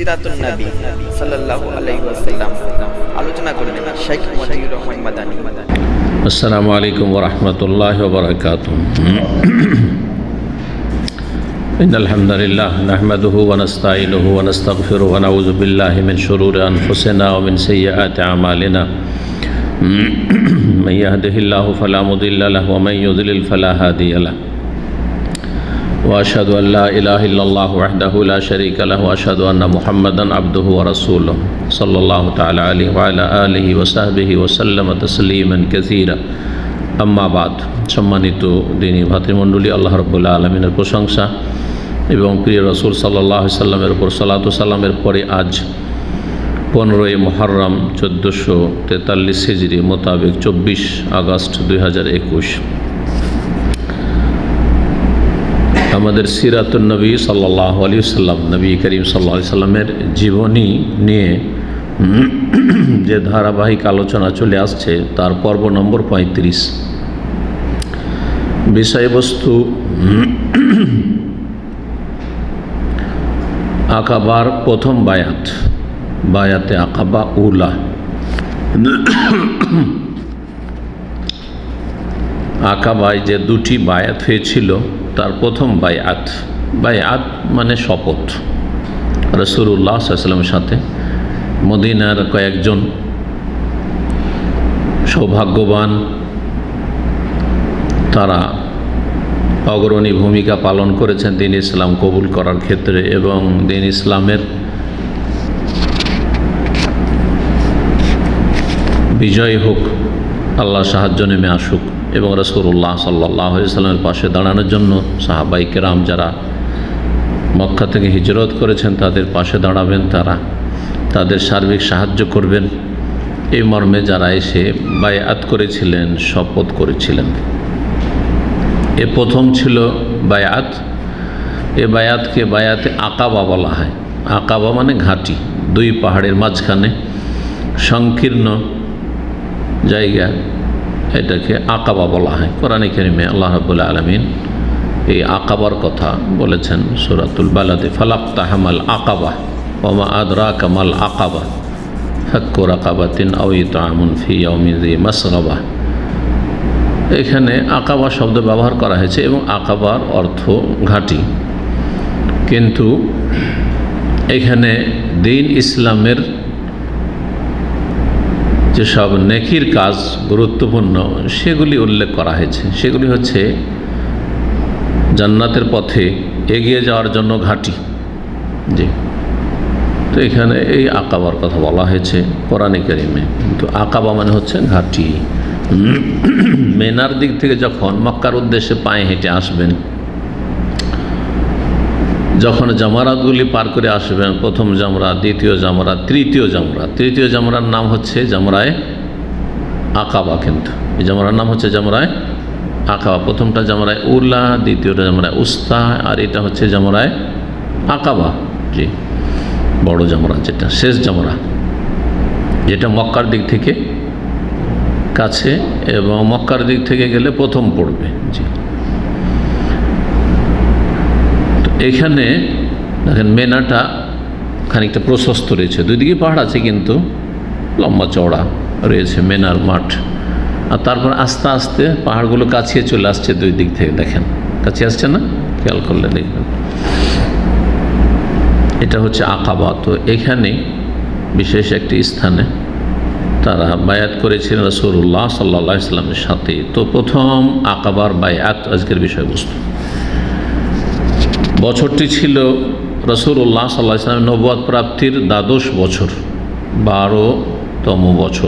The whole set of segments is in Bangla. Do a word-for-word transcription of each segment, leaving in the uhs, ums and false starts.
সিরাতুন নবী সাল্লাল্লাহু আলাইহি ওয়াসাল্লাম আলোচনা করবেন শেখ মতিউর রহমান মাদানী। আসসালামু আলাইকুম ওয়া রাহমাতুল্লাহি ওয়া বারাকাতুহু। ইন্নাল হামদালিল্লাহ নাহমাদুহু ওয়া নাস্তাঈনুহু ওয়া নাস্তাগফিরুহু ওয়া নাউযু বিল্লাহি মিন শুরুরি আনফুসিনা ওয়া মিন সাইয়্যাতি আমালিনা। মান ইয়াহদিহিল্লাহু ফালা মুদিল্লা লাহু ওয়া মান ইউদ্লিল ফালা হাদিয়া লাহু। ওয়া আশহাদু আল লা ইলাহা ইল্লাল্লাহু ওয়াহদাহু লা শারীকা লাহু ওয়া আশহাদু আন্না মুহাম্মাদান আবদুহু ওয়া রাসূলুহু সাল্লাল্লাহু তাআলা আলাইহি ওয়া আলা আলিহি ওয়া সাহবিহি ওয়া সাল্লামা তাসলিমান কাসীরা। আম্মা বাদ। সম্মানিত দ্বীনী ভাতৃমণ্ডলী, আল্লাহ রাব্বুল আলামিনের প্রশংসা এবং প্রিয় রাসূল সাল্লাল্লাহু আলাইহি সাল্লামের উপর সালাতু সালামের পরে আজ পনেরোই মুহররম চোদ্দোশো তেতাল্লিশ হিজরি মোতাবেক চব্বিশ আগস্ট দুই হাজার একুশ আমাদের সিরাতুন নবী সাল্লাল্লাহু আলাইহি ওয়াসাল্লাম, নবী করিম সাল্লাল্লাহু আলাইহি সাল্লামের জীবনী নিয়ে যে ধারাবাহিক আলোচনা চলে আসছে তার পর্ব নম্বর পঁয়ত্রিশ। বিষয়বস্তু আকাবার প্রথম বায়াত, বায়াতে আকাবা উলা। আকাবায় যে দুটি বায়াত হয়েছিল তার প্রথম বায়াত, বায়াত মানে শপথ, রাসূলুল্লাহ সাল্লাল্লাহু আলাইহি ওয়াসাল্লামের সাথে মদিনার কয়েকজন সৌভাগ্যবান, তারা অগ্রণী ভূমিকা পালন করেছেন দ্বীন ইসলাম কবুল করার ক্ষেত্রে এবং দ্বীন ইসলামের বিজয় হোক, আল্লাহ সাহায্য নেমে আসুক এবং রাসূলুল্লাহ সাল্লাল্লাহু আলাইহি ওয়াসাল্লামের পাশে দাঁড়ানোর জন্য সাহাবায়ে কেরাম যারা মক্কা থেকে হিজরত করেছেন তাদের পাশে দাঁড়াবেন, তারা তাদের সার্বিক সাহায্য করবেন, এই মর্মে যারা এসে বায়াত করেছিলেন, শপথ করেছিলেন। এ প্রথম ছিল বায়াত। এ বায়াতকে বায়াতে আকাবা বলা হয়। আকাবা মানে ঘাঁটি, দুই পাহাড়ের মাঝখানে সংকীর্ণ জায়গা, এটাকে আকাবা বলা হয়। কোরআনে কারিমে আল্লাহ রাব্বুল আলামিন এই আকাবার কথা বলেছেন সূরাতুল বালাদে, ফালাকতাহামাল আকাবা ওয়া মা আদরাকা মাল আকাবা ফাক্কু রাকাবাতিন আও ইতআমুন ফি ইয়াউমিন যী মাসগাবা। এখানে আকাবা শব্দ ব্যবহার করা হয়েছে এবং আকাবার অর্থ ঘাঁটি, কিন্তু এখানে দ্বীন ইসলামের যেসব নেকির কাজ গুরুত্বপূর্ণ সেগুলি উল্লেখ করা হয়েছে। সেগুলি হচ্ছে জান্নাতের পথে এগিয়ে যাওয়ার জন্য ঘাঁটি। জি, তো এখানে এই আকাবার কথা বলা হয়েছে কোরআনে কারিমে। কিন্তু আকাবা মানে হচ্ছে ঘাঁটি। মেনার দিক থেকে যখন মক্কার উদ্দেশ্যে পায়ে হেঁটে আসবেন, যখন জামারাতগুলি পার করে আসবেন, প্রথম জামরা, দ্বিতীয় জামরা, তৃতীয় জামরা, তৃতীয় জামরার নাম হচ্ছে জামরায়ে আকাবা। কিন্তু এই জামরার নাম হচ্ছে জামরায়ে আকাবা। প্রথমটা জামরায়ে উলা, দ্বিতীয়টা জামরায়ে উস্তা, আর এটা হচ্ছে জামরায়ে আকাবা। জি, বড় জামরা, যেটা শেষ জামরা, যেটা মক্কার দিক থেকে কাছে এবং মক্কার দিক থেকে গেলে প্রথম পড়বে। জি, তো এখানে দেখেন মেনাটা খানিকটা প্রশস্ত রয়েছে, দুই দিকে পাহাড় আছে কিন্তু লম্বা চওড়া রয়েছে মেনার মাঠ। আর তারপর আস্তে আস্তে পাহাড়গুলো কাছে চলে আসছে দুই দিক থেকে, দেখেন কাছে আসছে না, খেয়াল করলে দেখবেন। এটা হচ্ছে আকাবা। তো এখানে বিশেষ একটি স্থানে তারা বায়াত করেছিলেন রাসূলুল্লাহ সাল্লাল্লাহু আলাইহি ওয়াসাল্লামের সাথে। তো প্রথম আকাবার বায়াত আজকের বিষয়বস্তু। বছরটি ছিল রাসূলুল্লাহ সাল্লাল্লাহু আলাইহি ওয়াসাল্লামের নবুয়ত প্রাপ্তির দ্বাদশ বছর, বারোতম বছর।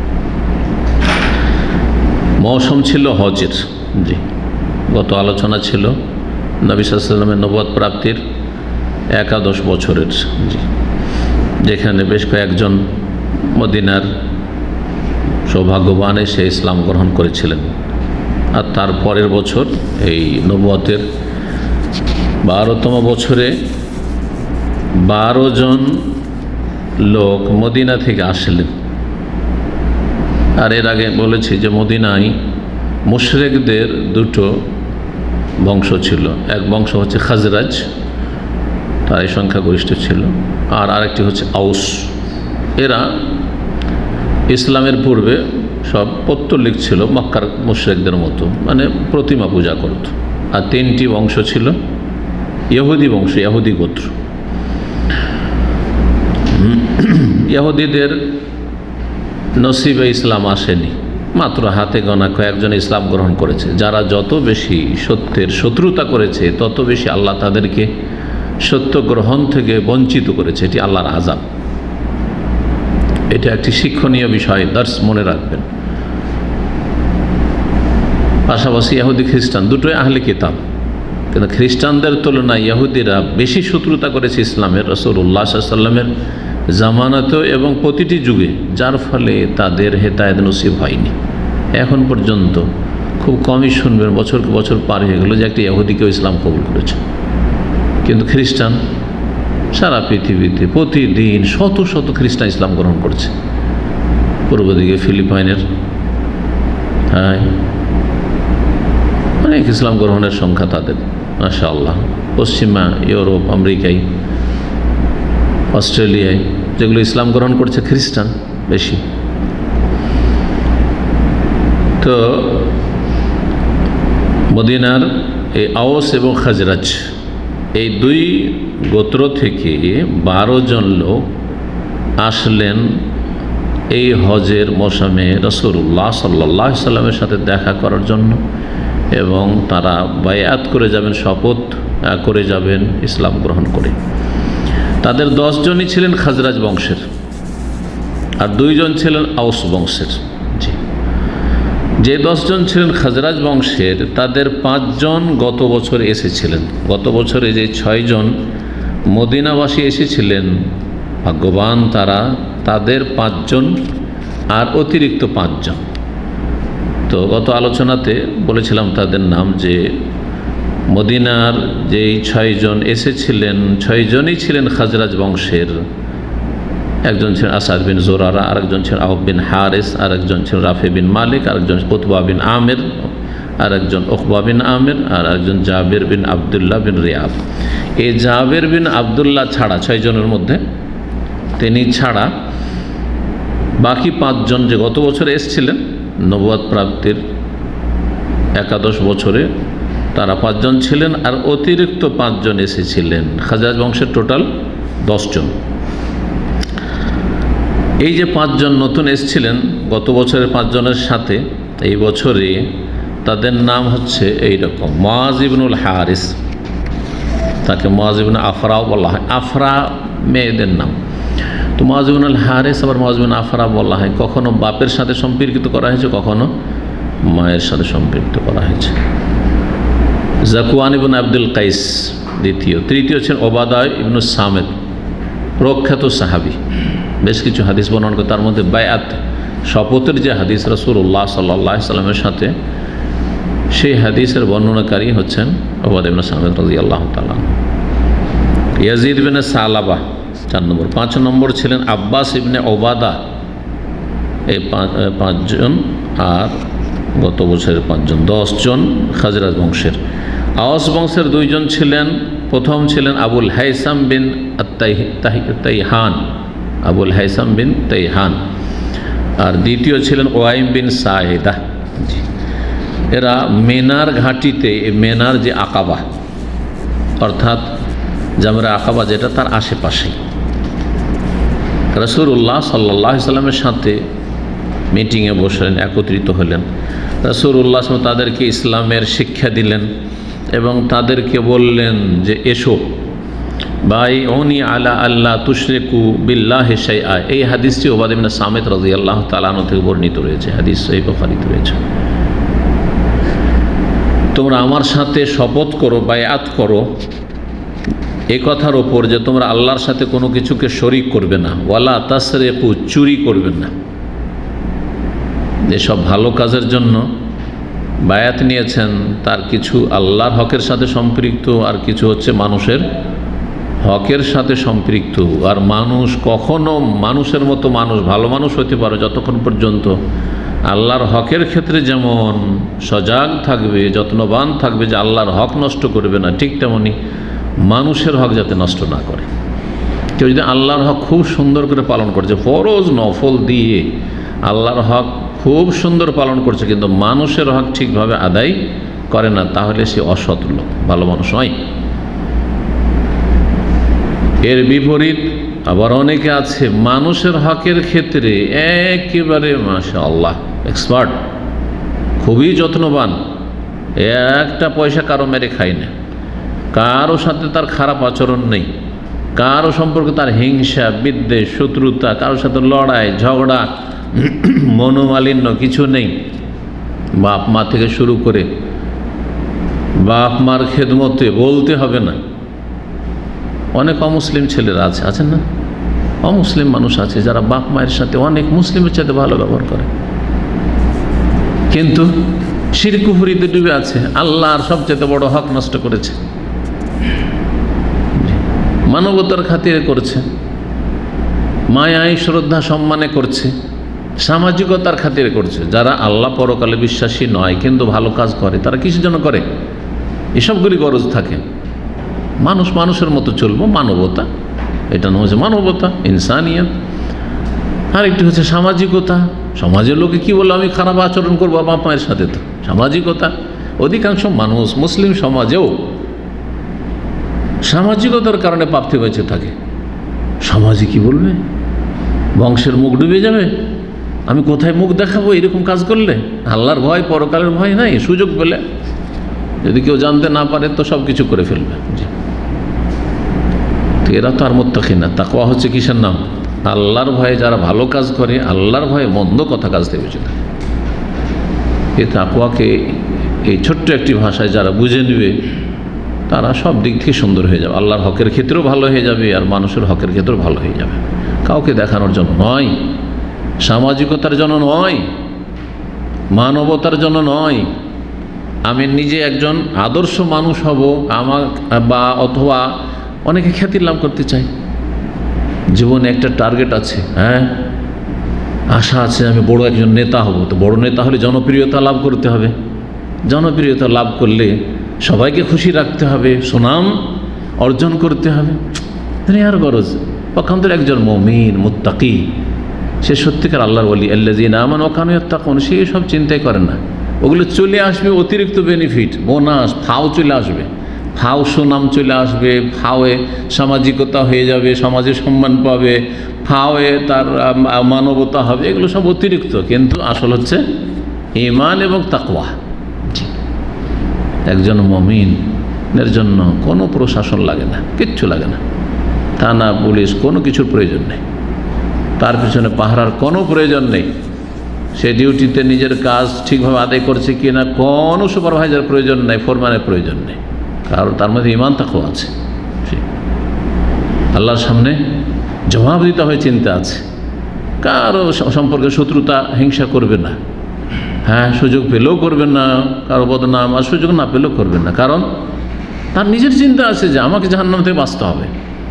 মৌসুম ছিল হজের। জি, গত আলোচনা ছিল নবী সাল্লাল্লাহু আলাইহি ওয়াসাল্লামের নবুয়ত প্রাপ্তির একাদশ বছরের। জি, যেখানে বেশ কয়েকজন মদিনার সৌভাগ্যবান এসে ইসলাম গ্রহণ করেছিলেন। আর তার পরের বছর এই নবুয়তের বারোতম বছরে বারো জন লোক মদিনা থেকে আসলেন। আর এর আগে বলেছি যে মদিনায় মুশরিকদের দুটো বংশ ছিল। এক বংশ হচ্ছে খাজরাজ, তারাই সংখ্যাগরিষ্ঠ ছিল, আর আরেকটি হচ্ছে আউস। এরা ইসলামের পূর্বে সব পৌত্তলিক ছিল, মক্কার মুশরিকদের মতো, মানে প্রতিমা পূজা করত। আর তিনটি বংশ ছিল ইহুদি বংশ, ইহুদি গোত্র। ইহুদিদের নসিবে ইসলাম আসেনি, মাত্র হাতে গোনা কয়েকজন ইসলাম গ্রহণ করেছে। যারা যত বেশি সত্যের শত্রুতা করেছে তত বেশি আল্লাহ তাদেরকে সত্য গ্রহণ থেকে বঞ্চিত করেছে। এটি আল্লাহর আযাব। এটা একটি শিক্ষণীয় বিষয়, দর্শ মনে রাখবেন। পাশাপাশি ইহুদি খ্রিস্টান দুটোই আহলে কিতাব, কিন্তু খ্রিস্টানদের তুলনায় ইহুদিরা বেশি শত্রুতা করেছে ইসলামের, রাসূলুল্লাহ সাল্লাল্লাহু আলাইহি ওয়াসাল্লামের জামানাতেও এবং প্রতিটি যুগে, যার ফলে তাদের হেদায়েত নসিব হয়নি। এখন পর্যন্ত খুব কমই শুনবেন, বছরকে বছর পার হয়ে গেল, যে একটি ইহুদিকেও ইসলাম কবুল করেছে। কিন্তু খ্রিস্টান সারা পৃথিবীতে প্রতিদিন শত শত খ্রিস্টান ইসলাম গ্রহণ করছে। পূর্ব দিকে ফিলিপাইনের হ্যাঁ অনেক ইসলাম গ্রহণের সংখ্যা তাদের, মাশাআল্লাহ। পশ্চিমা ইউরোপ, আমেরিকায়, অস্ট্রেলিয়ায় যেগুলো ইসলাম গ্রহণ করছে খ্রিস্টান বেশি। তো মদিনার এই আওস এবং খাজরাজ এই দুই গোত্র থেকে বারো জন লোক আসলেন এই হজের মৌসুমে রাসূলুল্লাহ সাল্লাল্লাহু আলাইহি সাল্লামের সাথে দেখা করার জন্য, এবং তারা বায়াত করে যাবেন, শপথ করে যাবেন ইসলাম গ্রহণ করে। তাদের দশজনই ছিলেন খাজরাজ বংশের, আর দুইজন ছিলেন আউস বংশের। জি, যে দশজন ছিলেন খাজরাজ বংশের, তাদের পাঁচজন গত বছর এসেছিলেন। গত বছরে যে ছয়জন মদিনাবাসী এসেছিলেন, ভাগ্যবান তারা, তাদের পাঁচজন আর অতিরিক্ত পাঁচজন। তো গত আলোচনাতে বলেছিলাম তাদের নাম, যে মদিনার যেই ছয়জন এসেছিলেন, ছয়জনই ছিলেন খাজরাজ বংশের। একজন ছিলেন আসাদ বিন জোরারা, আরেকজন ছিলেন আউফ বিন হারিস, আরেকজন ছিলেন রাফি বিন মালিক, আরেকজন উতবা বিন আমির, আরেকজন উকবা বিন আমির, আর একজন জাবের বিন আবদুল্লাহ বিন রিয়াব। এই জাবের বিন আবদুল্লাহ ছাড়া, ছয়জনের মধ্যে তিনি ছাড়া বাকি পাঁচজন যে গত বছরে এসেছিলেন নবুয়ত প্রাপ্তির একাদশ বছরে, তারা পাঁচজন ছিলেন, আর অতিরিক্ত পাঁচজন এসেছিলেন। খাজরাজ বংশের টোটাল দশজন। এই যে পাঁচজন নতুন এসেছিলেন গত বছরের পাঁচজনের সাথে, এই বছরে তাদের নাম হচ্ছে এইরকম: মুআজ ইবনুল হারিস, তাকে মুআজ ইবনে আফরাও বলা হয়, আফরা মেয়েদের নাম। তো মুআজ ইবনুল হারিস আবার মুআজ ইবনে আফরা বলা হয়। কখনো বাপের সাথে সম্পর্কিত করা হয়েছে, কখনো মায়ের সাথে সম্পৃক্ত করা হয়েছে। জাকুয়ান ইবনে আব্দুল কাইস দ্বিতীয়। তৃতীয় ছিলেন ওবাদা ইবনু সামেদ, প্রখ্যাত সাহাবী, বেশ কিছু হাদিস বর্ণনা করে। তার মধ্যে বায়াত, শপথের যে হাদিস রাসূলুল্লাহ সাল্লাল্লাহু আলাইহি সাল্লামের সাথে, সেই হাদিসের বর্ণনাকারী হচ্ছেন ওবাদা ইবনে সামেদ রাদিয়াল্লাহু তাআলা। ইয়াজিদ ইবনে সালাবা চার নম্বর। পাঁচ নম্বর ছিলেন আব্বাস ইবনে ওবাদা। এই পাঁচজন, আর গত বছরের পাঁচজন, দশজন খাজরাজ বংশের। আওস বংশের দুইজন ছিলেন, প্রথম ছিলেন আবুল হাইসাম বিন তাইহান, আবুল হাইসাম বিন তাইহান, আর দ্বিতীয় ছিলেন ওয়াইম বিন সাইদা। এরা মেনার ঘাটিতে, মেনার যে আকাবা, অর্থাৎ জামরা আকাবা যেটা, তার আশেপাশে রাসূলুল্লাহ সাল্লাল্লাহু আলাইহি সাল্লামের সাথে মিটিংয়ে বসলেন, একত্রিত হলেন। রাসূলুল্লাহ তাদেরকে ইসলামের শিক্ষা দিলেন এবং তাদেরকে বললেন যে এসো বাইউনি আলা আল্লাহ তুশরিকু বিল্লাহি শাইআ। এই হাদিসটি ওবাদা ইবনে সামিত রাদিয়াল্লাহু তাআলা আনহু থেকে বর্ণিত রয়েছে, হাদিস সহিহ বুখারীতে রয়েছে। তোমরা আমার সাথে শপথ করো, বায়াত করো এই কথার ওপর যে তোমরা আল্লাহর সাথে কোনো কিছুকে শরিক করবে না, ওয়ালা তাসরিকু, চুরি করবে না। যেসব ভালো কাজের জন্য বায়াত নিয়েছেন তার কিছু আল্লাহর হকের সাথে সম্পৃক্ত, আর কিছু হচ্ছে মানুষের হকের সাথে সম্পৃক্ত। আর মানুষ কখনো মানুষের মতো মানুষ, ভালো মানুষ হতে পারে যতক্ষণ পর্যন্ত আল্লাহর হকের ক্ষেত্রে যেমন সজাগ থাকবে, যত্নবান থাকবে যে আল্লাহর হক নষ্ট করবে না, ঠিক তেমনি মানুষের হক যাতে নষ্ট না করে। কেউ যদি আল্লাহর হক খুব সুন্দর করে পালন করছে, ফরজ নফল দিয়ে আল্লাহর হক খুব সুন্দর পালন করছে, কিন্তু মানুষের হক ঠিকভাবে আদায় করে না, তাহলে সে অসৎ লোক, ভালো মানুষ নয়। এর বিপরীত আবার অনেকে আছে মানুষের হকের ক্ষেত্রে একেবারে মাশাআল্লাহ এক্সপার্ট, খুবই যত্নবান, একটা পয়সা কারো মেরে খায় না, কারো সাথে তার খারাপ আচরণ নেই, কারো সম্পর্কে তার হিংসা বিদ্বেষ শত্রুতা, কারোর সাথে লড়াই ঝগড়া মনোমালিন্য কিছু নেই। বাপ মা থেকে শুরু করে বাপ মার খেদমতে বলতে হবে না। অনেক অমুসলিম ছেলেরা আছে, আছেন না? অমুসলিম মানুষ আছে যারা বাপ মায়ের সাথে অনেক মুসলিমের সাথে ভালো ব্যবহার করে, কিন্তু শিরক কুফরিতে ডুবে আছে, আল্লাহর সবচেয়ে বড় হক নষ্ট করেছে। মানবতার খাতিরে করছে, মায়ায় শ্রদ্ধা সম্মানে করছে, সামাজিকতার খাতিরে করছে। যারা আল্লাহ পরকালে বিশ্বাসী নয় কিন্তু ভালো কাজ করে, তারা কিসের জন্য করে? এসবগুলি গরজ থাকে। মানুষ মানুষের মতো চলবো, মানবতা, এটা না হচ্ছে মানবতা, ইনসানিয়ত। আর একটি হচ্ছে সামাজিকতা। সমাজের লোকে কি বললো, আমি খারাপ আচরণ করবো বাপ মায়ের সাথে, তো সামাজিকতা। অধিকাংশ মানুষ মুসলিম সমাজেও সামাজিকতার কারণে পাপতে বেঁচে থাকে। সমাজে কি বলবে, বংশের মুখ ডুবে যাবে, আমি কোথায় মুখ দেখাবো এরকম কাজ করলে। আল্লাহর ভয় পরকালের ভয় নাই, সুযোগ পেলে যদি কেউ জানতে না পারে তো সব কিছু করে ফেলবে। তো এরা তো আর মুত্তাকি না। তাকওয়া হচ্ছে কিসের নাম? আল্লাহর ভয়ে যারা ভালো কাজ করে, আল্লাহর ভয়ে মন্দ কথা কাজ থেকে বেঁচে থাকে। এই তাকওয়াকে এই ছোট্ট একটি ভাষায় যারা বুঝে নেবে, তারা সব দিক থেকে সুন্দর হয়ে যাবে, আল্লাহর হকের ক্ষেত্রেও ভালো হয়ে যাবে আর মানুষের হকের ক্ষেত্রেও ভালো হয়ে যাবে। কাউকে দেখানোর জন্য নয়, সামাজিকতার জন্য নয়, মানবতার জন্য নয়। আমি নিজে একজন আদর্শ মানুষ হব আমার, বা অথবা অনেকে খ্যাতি লাভ করতে চাই, জীবনে একটা টার্গেট আছে, হ্যাঁ আশা আছে আমি বড় একজন নেতা হব। তো বড় নেতা হলে জনপ্রিয়তা লাভ করতে হবে, জনপ্রিয়তা লাভ করলে সবাইকে খুশি রাখতে হবে, সুনাম অর্জন করতে হবে। আর গরজ পক্ষান্তরে একজন মুমিন মুত্তাকি, সে সত্যিকার আল্লাহর ওলি, আল্লাযীনা আমানু ওয়া কানু ইয়াত্তাকুন, সে সব চিন্তাই করে না। ওগুলো চলে আসবে অতিরিক্ত বেনিফিট, বোনাস, ফাও চলে আসবে, ফাও সুনাম চলে আসবে, ফাওয়ে সামাজিকতা হয়ে যাবে, সমাজে সম্মান পাবে, ফাওয়ে তার মানবতা হবে, এগুলো সব অতিরিক্ত। কিন্তু আসল হচ্ছে ঈমান এবং তাকওয়া। একজন মুমিনের জন্য কোনো প্রশাসন লাগে না, কিচ্ছু লাগে না, থানা পুলিশ কোনো কিছুর প্রয়োজন নেই, তার পিছনে পাহারার কোনো প্রয়োজন নেই। সে ডিউটিতে নিজের কাজ ঠিকভাবে আদায় করছে কি না কোনো সুপারভাইজার প্রয়োজন নেই, ফোরম্যানের প্রয়োজন নেই, কারণ তার মধ্যে ঈমান তাকওয়া আছে। আল্লাহর সামনে জবাব দিতে হয় চিন্তা আছে, কারো সম্পর্কে শত্রুতা হিংসা করবে না, হ্যাঁ সুযোগ পেলেও করবেন না, কারো বদনাম, আর সুযোগ না পেলেও করবেন না, কারণ তার নিজের চিন্তা আছে যে আমাকে জাহান্নাম থেকে বাঁচতে হবে।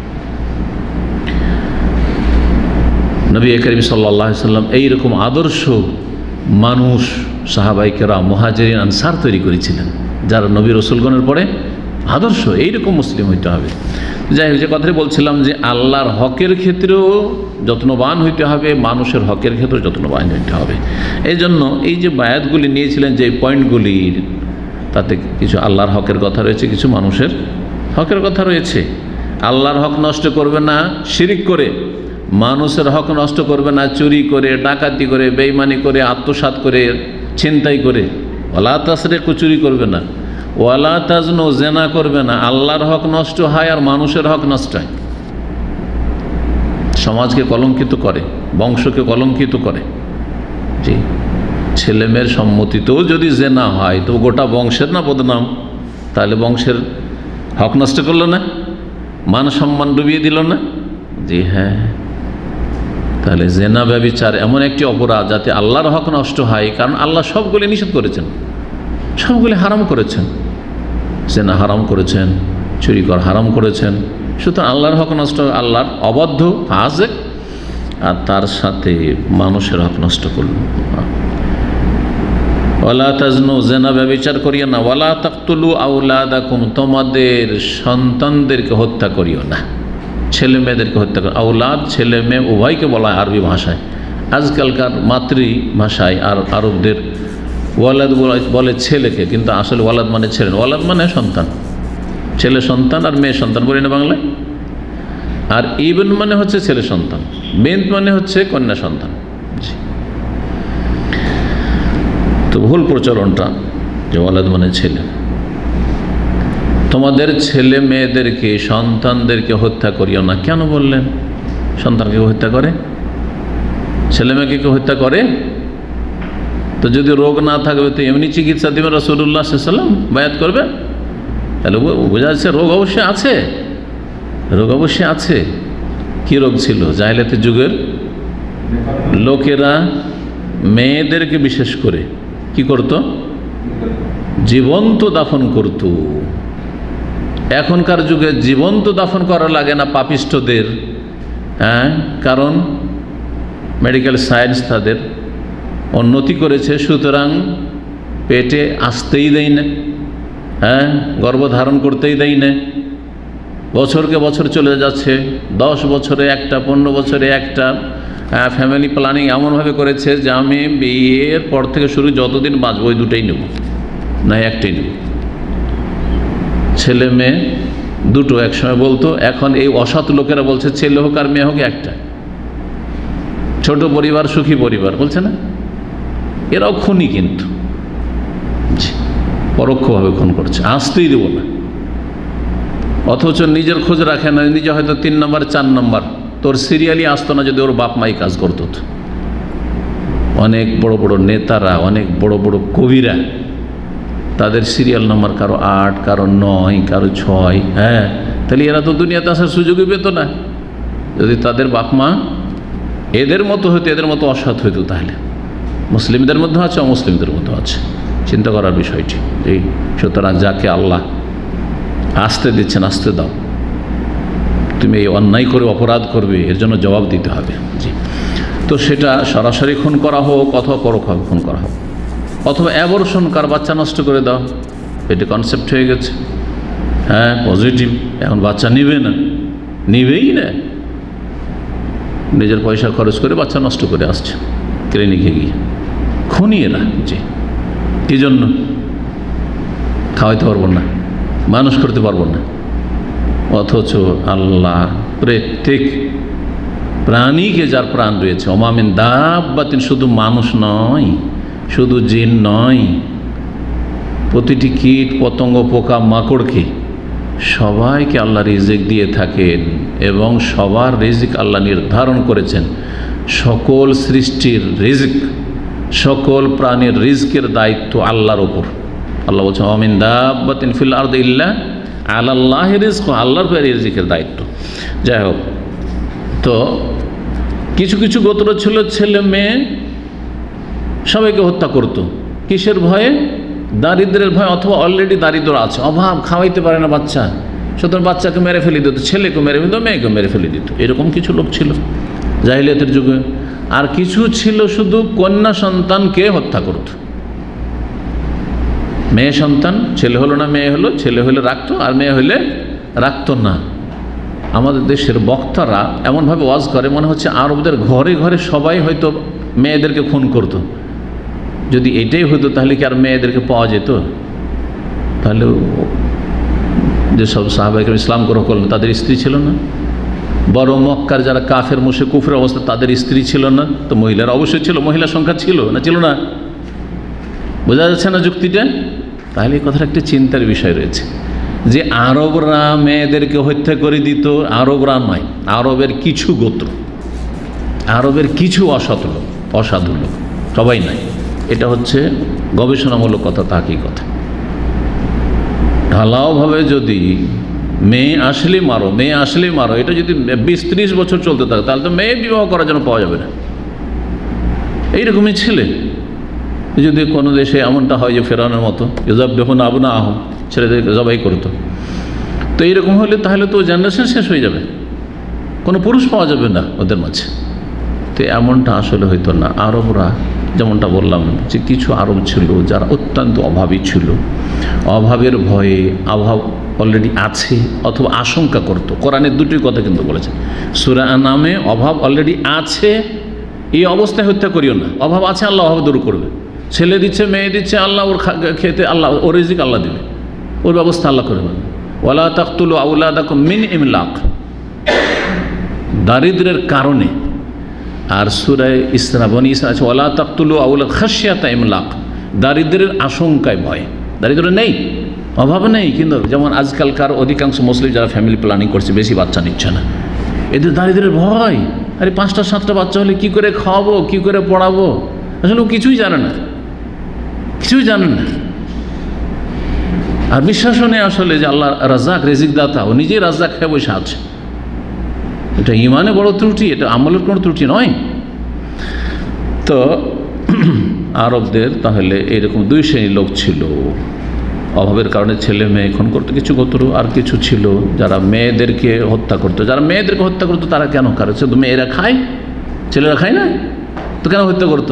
নবী করিম সাল্লাল্লাহু আলাইহি সাল্লাম এইরকম আদর্শ মানুষ সাহাবায়ে কেরাম মুহাজিরিন আনসার তৈরি করেছিলেন, যারা নবী রসুলগণের পরে আদর্শ। এইরকম মুসলিম হইতে হবে। যাই হোক, যে কথাটি বলছিলাম যে আল্লাহর হকের ক্ষেত্রেও যত্নবান হইতে হবে, মানুষের হকের ক্ষেত্রেও যত্নবান হইতে হবে। এই জন্য এই যে বায়াতগুলি নিয়েছিলেন, যে পয়েন্টগুলি, তাতে কিছু আল্লাহর হকের কথা রয়েছে, কিছু মানুষের হকের কথা রয়েছে। আল্লাহর হক নষ্ট করবে না শিরিক করে, মানুষের হক নষ্ট করবে না চুরি করে, ডাকাতি করে, বেঈমানি করে, আত্মসাৎ করে, ছিনতাই করে। ওয়ালা তাসরিকু, চুরি করবে না। ওয়ালা তাজনু, জেনা করবে না। আল্লাহর হক নষ্ট হয় আর মানুষের হক নষ্ট হয়, সমাজকে কলঙ্কিত করে, বংশকে কলঙ্কিত করে। জি, ছেলে মেয়ের সম্মতিতেও যদি জেনা হয় তো গোটা বংশের না বদনাম, তাহলে বংশের হক নষ্ট করলো না, মান সম্মান ডুবিয়ে দিল না। জি হ্যাঁ, তাহলে জেনা ব্যভিচার এমন একটি অপরাধ যাতে আল্লাহর হক নষ্ট হয়, কারণ আল্লাহ সবগুলি নিষেধ করেছেন, সবগুলি হারাম করেছেন। জেনা হারাম করেছেন, চুরি করা হারাম করেছেন। সুতরাং আল্লাহর হক নষ্ট, আল্লাহর অবাধ্য ফাসিক, আর তার সাথে মানুষের হক নষ্ট করল। ওয়ালা তাজনু, জেনা ব্যভিচার করিও না। ওয়ালা তাকতুলু আওলাদাকুম, তোমাদের সন্তানদেরকে হত্যা করিও না। ছেলে মেয়েদেরকে হত্যা করে। আওলাদ ছেলে মেয়ে উভয়কে বলা হয় আরবি ভাষায়। আজকালকার মাতৃভাষায় আর আরবদের ওয়ালাদ বলে ছেলেকে, কিন্তু আসলে ওয়ালাদ মানে ছেলে, ওয়ালাদ মানে সন্তান, ছেলে সন্তান আর মেয়ে সন্তান বলি না বাংলায়। আর ইবন মানে হচ্ছে ছেলে সন্তান, বিনত মানে হচ্ছে কন্যা সন্তান। তো ভুল প্রচলনটা যে ওয়ালাদ মানে ছেলে। তোমাদের ছেলে মেয়েদেরকে সন্তানদেরকে হত্যা করিও না। কেন বললেন? সন্তানকে হত্যা করে? ছেলে মেয়েকে কেউ হত্যা করে? তো যদি রোগ না থাকবে তো এমনি চিকিৎসা দিবেন রাসূলুল্লাহ সাল্লাল্লাহু আলাইহি ওয়াসাল্লাম, বায়াত করবে? তাহলে বোঝা যাচ্ছে রোগ অবশ্যই আছে, রোগ অবশ্যই আছে। কি রোগ ছিল? জাহেলিয়াতের যুগের লোকেরা মেয়েদেরকে বিশেষ করে কি করত? জীবন্ত দাফন করত। এখনকার যুগে জীবন্ত দাফন করা লাগে না পাপিষ্টদের, হ্যাঁ, কারণ মেডিকেল সায়েন্স তাদের উন্নতি করেছে, সুতরাং পেটে আসতেই দেয় না, হ্যাঁ, গর্ভধারণ করতেই দেয় না। বছরকে বছর চলে যাচ্ছে, দশ বছরে একটা, পনেরো বছরে একটা। ফ্যামিলি প্ল্যানিং এমনভাবে করেছে যে আমি বিয়ের পর থেকে শুরু যতদিন বাঁচবো ওই দুটোই নেব, না একটাই নেব। ছেলে মেয়ে দুটো একসময় বলতো, এখন এই অসৎ লোকেরা বলছে ছেলে হোক আর মেয়ে হোক একটা। ছোট পরিবার সুখী পরিবার বলছে না? এরাও খুনি, কিন্তু পরোক্ষভাবে খুন করছে, আসতেই দেব না। অথচ নিজের খোঁজ রাখে না, নিজে হয়তো তিন নম্বর চার নম্বর, তোর সিরিয়ালই আসতো না যদি ওর বাপ মাই কাজ করতো। অনেক বড় বড় নেতারা, অনেক বড় বড় কবিরা, তাদের সিরিয়াল নম্বর কারো আট, কারো নয়, কারো ছয়। হ্যাঁ, তাহলে এরা তো দুনিয়াতে আসার সুযোগই পেত না। যদি তাদের বাপ মা এদের মতো হইতো, এদের মতো অসৎ হইতো, তাহলে মুসলিমদের মধ্যে আছে, অমুসলিমদের মধ্যে আছে। চিন্তা করার বিষয়টি এই। সুতরাং যাকে আল্লাহ আসতে দিচ্ছেন আসতে দাও। তুমি এই অন্যায় করে অপরাধ করবে, এর জন্য জবাব দিতে হবে। জি, তো সেটা সরাসরি খুন করা হোক অথবা পরোক্ষভাবে খুন করা হোক, অথবা অ্যাবর্শন, কার বাচ্চা নষ্ট করে দাও, এটা কনসেপ্ট হয়ে গেছে। হ্যাঁ, পজিটিভ। এখন বাচ্চা নিবে না, নিবেই না, নিজের পয়সা খরচ করে বাচ্চা নষ্ট করে আসছে ক্লিনিকে গিয়ে। খুনি এরা। জি, কী জন্য? খাওয়াইতে পারবো না, মানুষ করতে পারবো না। অথচ আল্লাহ প্রত্যেক প্রাণীকে, যার প্রাণ রয়েছে, ওমামিন দাব্বাতিন, শুধু মানুষ নয়, শুধু জিন নয়, প্রতিটি কীট পতঙ্গ পোকা মাকড়কে সবাইকে আল্লাহ রিজিক দিয়ে থাকেন, এবং সবার রিজিক আল্লাহ নির্ধারণ করেছেন। সকল সৃষ্টির রিজিক, সকল প্রাণীর রিজিকের দায়িত্ব আল্লাহর ওপর। আল্লাহ বলছেন ওয়ামিন দাব্বাতিন ফিল আরদি ইল্লা আলাল্লাহি রিজকু, আল্লাহর উপর রিজিকের দায়িত্ব। যাই হোক, তো কিছু কিছু গোত্র ছিল ছেলে মেয়ে সবাইকে হত্যা করত। কিসের ভয়ে? দারিদ্রের ভয়, অথবা অলরেডি দারিদ্র আছে, অভাব, খাওয়াইতে পারে না বাচ্চা, সুতরাং বাচ্চাকে মেরে ফেলে দিত, ছেলেকে মেরে ফেলে দিত, মেয়েকে মেরে ফেলে দিত। এরকম কিছু লোক ছিল জাহিলিয়াতের যুগে। আর কিছু ছিল শুধু কন্যা সন্তানকে হত্যা করত। মেয়ে সন্তান, ছেলে হলো না মেয়ে হলো, ছেলে হলে রাখতো আর মেয়ে হলে রাখতো না। আমাদের দেশের বক্তারা এমনভাবে ওয়াজ করে মনে হচ্ছে আরবদের ঘরে ঘরে সবাই হয়তো মেয়েদেরকে খুন করত। যদি এটাই হতো তাহলে কি আর মেয়েদেরকে পাওয়া যেত? তাহলে যেসব সাহাবায়ে কেরাম ইসলাম গ্রহণ করলেন তাদের স্ত্রী ছিল না? বড় মক্কার যারা কাফের মুশরিক কুফরের অবস্থা, তাদের স্ত্রী ছিল না? তো মহিলারা অবশ্যই ছিল, মহিলা সংখ্যা ছিল না, ছিল না? বোঝা যাচ্ছে না যুক্তিটা? তাহলে এই কথার একটা চিন্তার বিষয় রয়েছে যে আরবরা মেয়েদেরকে হত্যা করে দিত। আরবরা নয়, আরবের কিছু গোত্র, আরবের কিছু অসৎ লোক, অসাধু লোক, সবাই নাই। এটা হচ্ছে গবেষণামূলক কথা, তাকই কথা। ঢালাওভাবে যদি মেয়ে আসলে মারো, মেয়ে আসলে মারো, এটা যদি বিশ ত্রিশ বছর চলতে থাকে তাহলে তো মেয়ে বিবাহ করার জন্য পাওয়া যাবে না। এইরকমই ছেলে যদি কোনো দেশে এমনটা হয় যে ফেরানোর মতো, জব দেখুন আবু না আহ ছেলেদেরকে জবাই করতো, তো এইরকম হলে তাহলে তো জেনারেশন শেষ হয়ে যাবে, কোনো পুরুষ পাওয়া যাবে না ওদের মাঝে। তো এমনটা আসলে হইতো না। আরবরা যেমনটা বললাম যে কিছু আরব ছিল যারা অত্যন্ত অভাবী ছিল, অভাবের ভয়ে, অভাব অলরেডি আছে অথবা আশঙ্কা করতো। কোরআনের দুটি কথা কিন্তু বলেছে, সূরা আনামে অভাব অলরেডি আছে, এই অবস্থায় হত্যা করিও না। অভাব আছে, আল্লাহ অভাব দূর করবে। ছেলে দিচ্ছে, মেয়ে দিচ্ছে, আল্লাহ ওর খেতে, আল্লাহ ওর রিজিক আল্লাহ দেবে, ওর ব্যবস্থা আল্লাহ করবে। ওয়ালা তাকতুলু আওলাদাকুম মিন ইমলাক, দারিদ্রের কারণে। আর সূরা ইসরা, বনী ইসরা আছে ওয়ালা তাকতুলু আওলাদ খাশিয়াতা ইমলাক, দারিদ্রের আশঙ্কায় ভয়। দারিদ্র নেই, অভাব নেই, কিন্তু যেমন আজকালকার অধিকাংশ মুসলিম যারা ফ্যামিলি প্ল্যানিং করছে বেশি বাচ্চা নিচ্ছে না, এদের দারিদ্রের ভয়। আরে পাঁচটা সাতটা বাচ্চা হলে কি করে খাওয়াবো, কি করে পড়াবো, আসলে ও কিছুই জানে না, কিছুই জানে না। আর বিশ্বাসও নেই আসলে যে আল্লাহ রাজ্জাক, রিজিক দাতা, ও নিজেই রাজ্জাক খেয়ে বসে আছে। এটা ইমানে বড় ত্রুটি, এটা আমলের কোনো ত্রুটি নয়। তো আরবদের তাহলে এরকম দুই শ্রেণীর লোক ছিল, অভাবের কারণে ছেলে মেয়ে খুন করতো কিছু গোত্র, আর কিছু ছিল যারা মেয়েদেরকে হত্যা করতো। যারা মেয়েদেরকে হত্যা করতো তারা কেন? কারণ শুধু মেয়েরা খায়, ছেলেরা খায় না, তো কেন হত্যা করতো?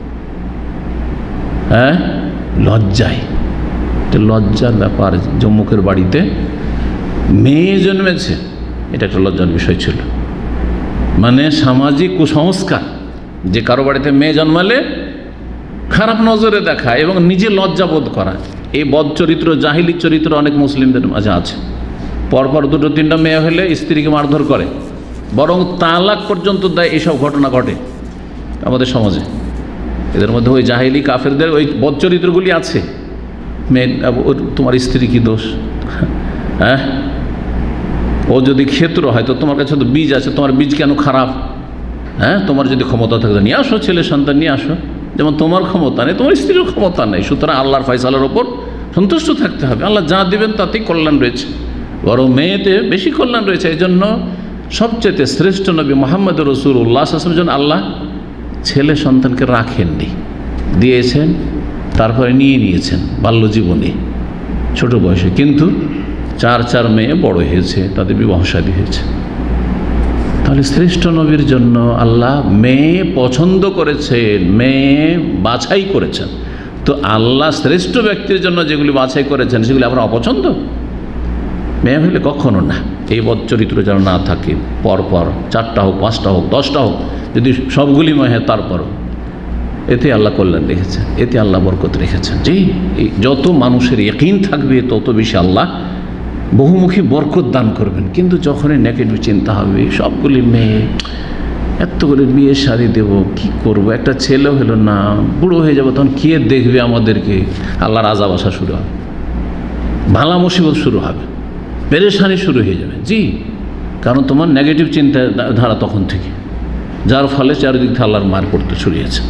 হ্যাঁ, লজ্জায়। এটা লজ্জার ব্যাপার। জম্মুকের বাড়িতে মেয়ে জন্মেছে, এটা একটা লজ্জার বিষয় ছিল। মানে সামাজিক কুসংস্কার যে কারো বাড়িতে মেয়ে জন্মালে খারাপ নজরে দেখা এবং নিজে লজ্জাবোধ করা, এই বদ চরিত্র, জাহিলি চরিত্র অনেক মুসলিমদের মাঝে আছে। পরপর দুটো তিনটা মেয়ে হলে স্ত্রীকে মারধর করে, বরং তালাক পর্যন্ত দেয়। এইসব ঘটনা ঘটে আমাদের সমাজে। এদের মধ্যে ওই জাহিলি কাফেরদের ওই বদ চরিত্রগুলি আছে। মেয়ে, তোমার স্ত্রী কি দোষ? হ্যাঁ, ও যদি ক্ষেত্র হয় তো তোমার কাছে তো বীজ আছে, তোমার বীজ কেন খারাপ? হ্যাঁ, তোমার যদি ক্ষমতা থাকে নিয়ে আসো, ছেলে সন্তান নিয়ে আসো। যেমন তোমার ক্ষমতা নেই, তোমার স্ত্রীর ক্ষমতা নেই, সুতরাং আল্লাহর ফয়সালার ওপর সন্তুষ্ট থাকতে হবে। আল্লাহ যা দিবেন তাতেই কল্যাণ রয়েছে, বড় মেয়েতে বেশি কল্যাণ রয়েছে। এই জন্য সবচেয়ে শ্রেষ্ঠ নবী মুহাম্মদ রাসূলুল্লাহ সাল্লাল্লাহু আলাইহি ওয়াসাল্লাম আল্লাহ ছেলে সন্তানকে রাখেননি, দিয়েছেন, তারপরে নিয়ে নিয়েছেন বাল্য জীবনে ছোট বয়সে। কিন্তু চার চার মেয়ে বড় হয়েছে, তাদের বিবাহ শাদী হয়েছে। তাহলে শ্রেষ্ঠ নবীর জন্য আল্লাহ মেয়ে পছন্দ করেছেন, মেয়ে বাছাই করেছেন। তো আল্লাহ শ্রেষ্ঠ ব্যক্তির জন্য যেগুলি বাছাই করেছেন সেগুলি আমরা অপছন্দ? মেয়ে হইলে কখনো না। এই বদ চরিত্র যেন না থাকে, পরপর চারটা হোক, পাঁচটা হোক, দশটা হোক, যদি সবগুলি মেয়ে তারপরও, এতে আল্লাহ কল্যাণ রেখেছেন, এতে আল্লাহ বরকত রেখেছেন। জি, যত মানুষের ইয়াকিন থাকবে তত বেশি আল্লাহ বহুমুখী বরকত দান করবেন। কিন্তু যখনই নেগেটিভ চিন্তা হবে, সবগুলি মেয়ে, এতগুলি বিয়ে শাদী দেবো, কি করব, একটা ছেলে হলো না, বুড়ো হয়ে যাবো, তখন কে দেখবে আমাদেরকে, আল্লাহর আযাব আসা শুরু হবে, ভালা মুসিবত শুরু হবে, পেরেশানি শুরু হয়ে যাবে। জি, কারণ তোমার নেগেটিভ চিন্তাধারা তখন থেকে, যার ফলে চারিদিক থেকে আল্লাহর মার পড়তে ছড়িয়েছে।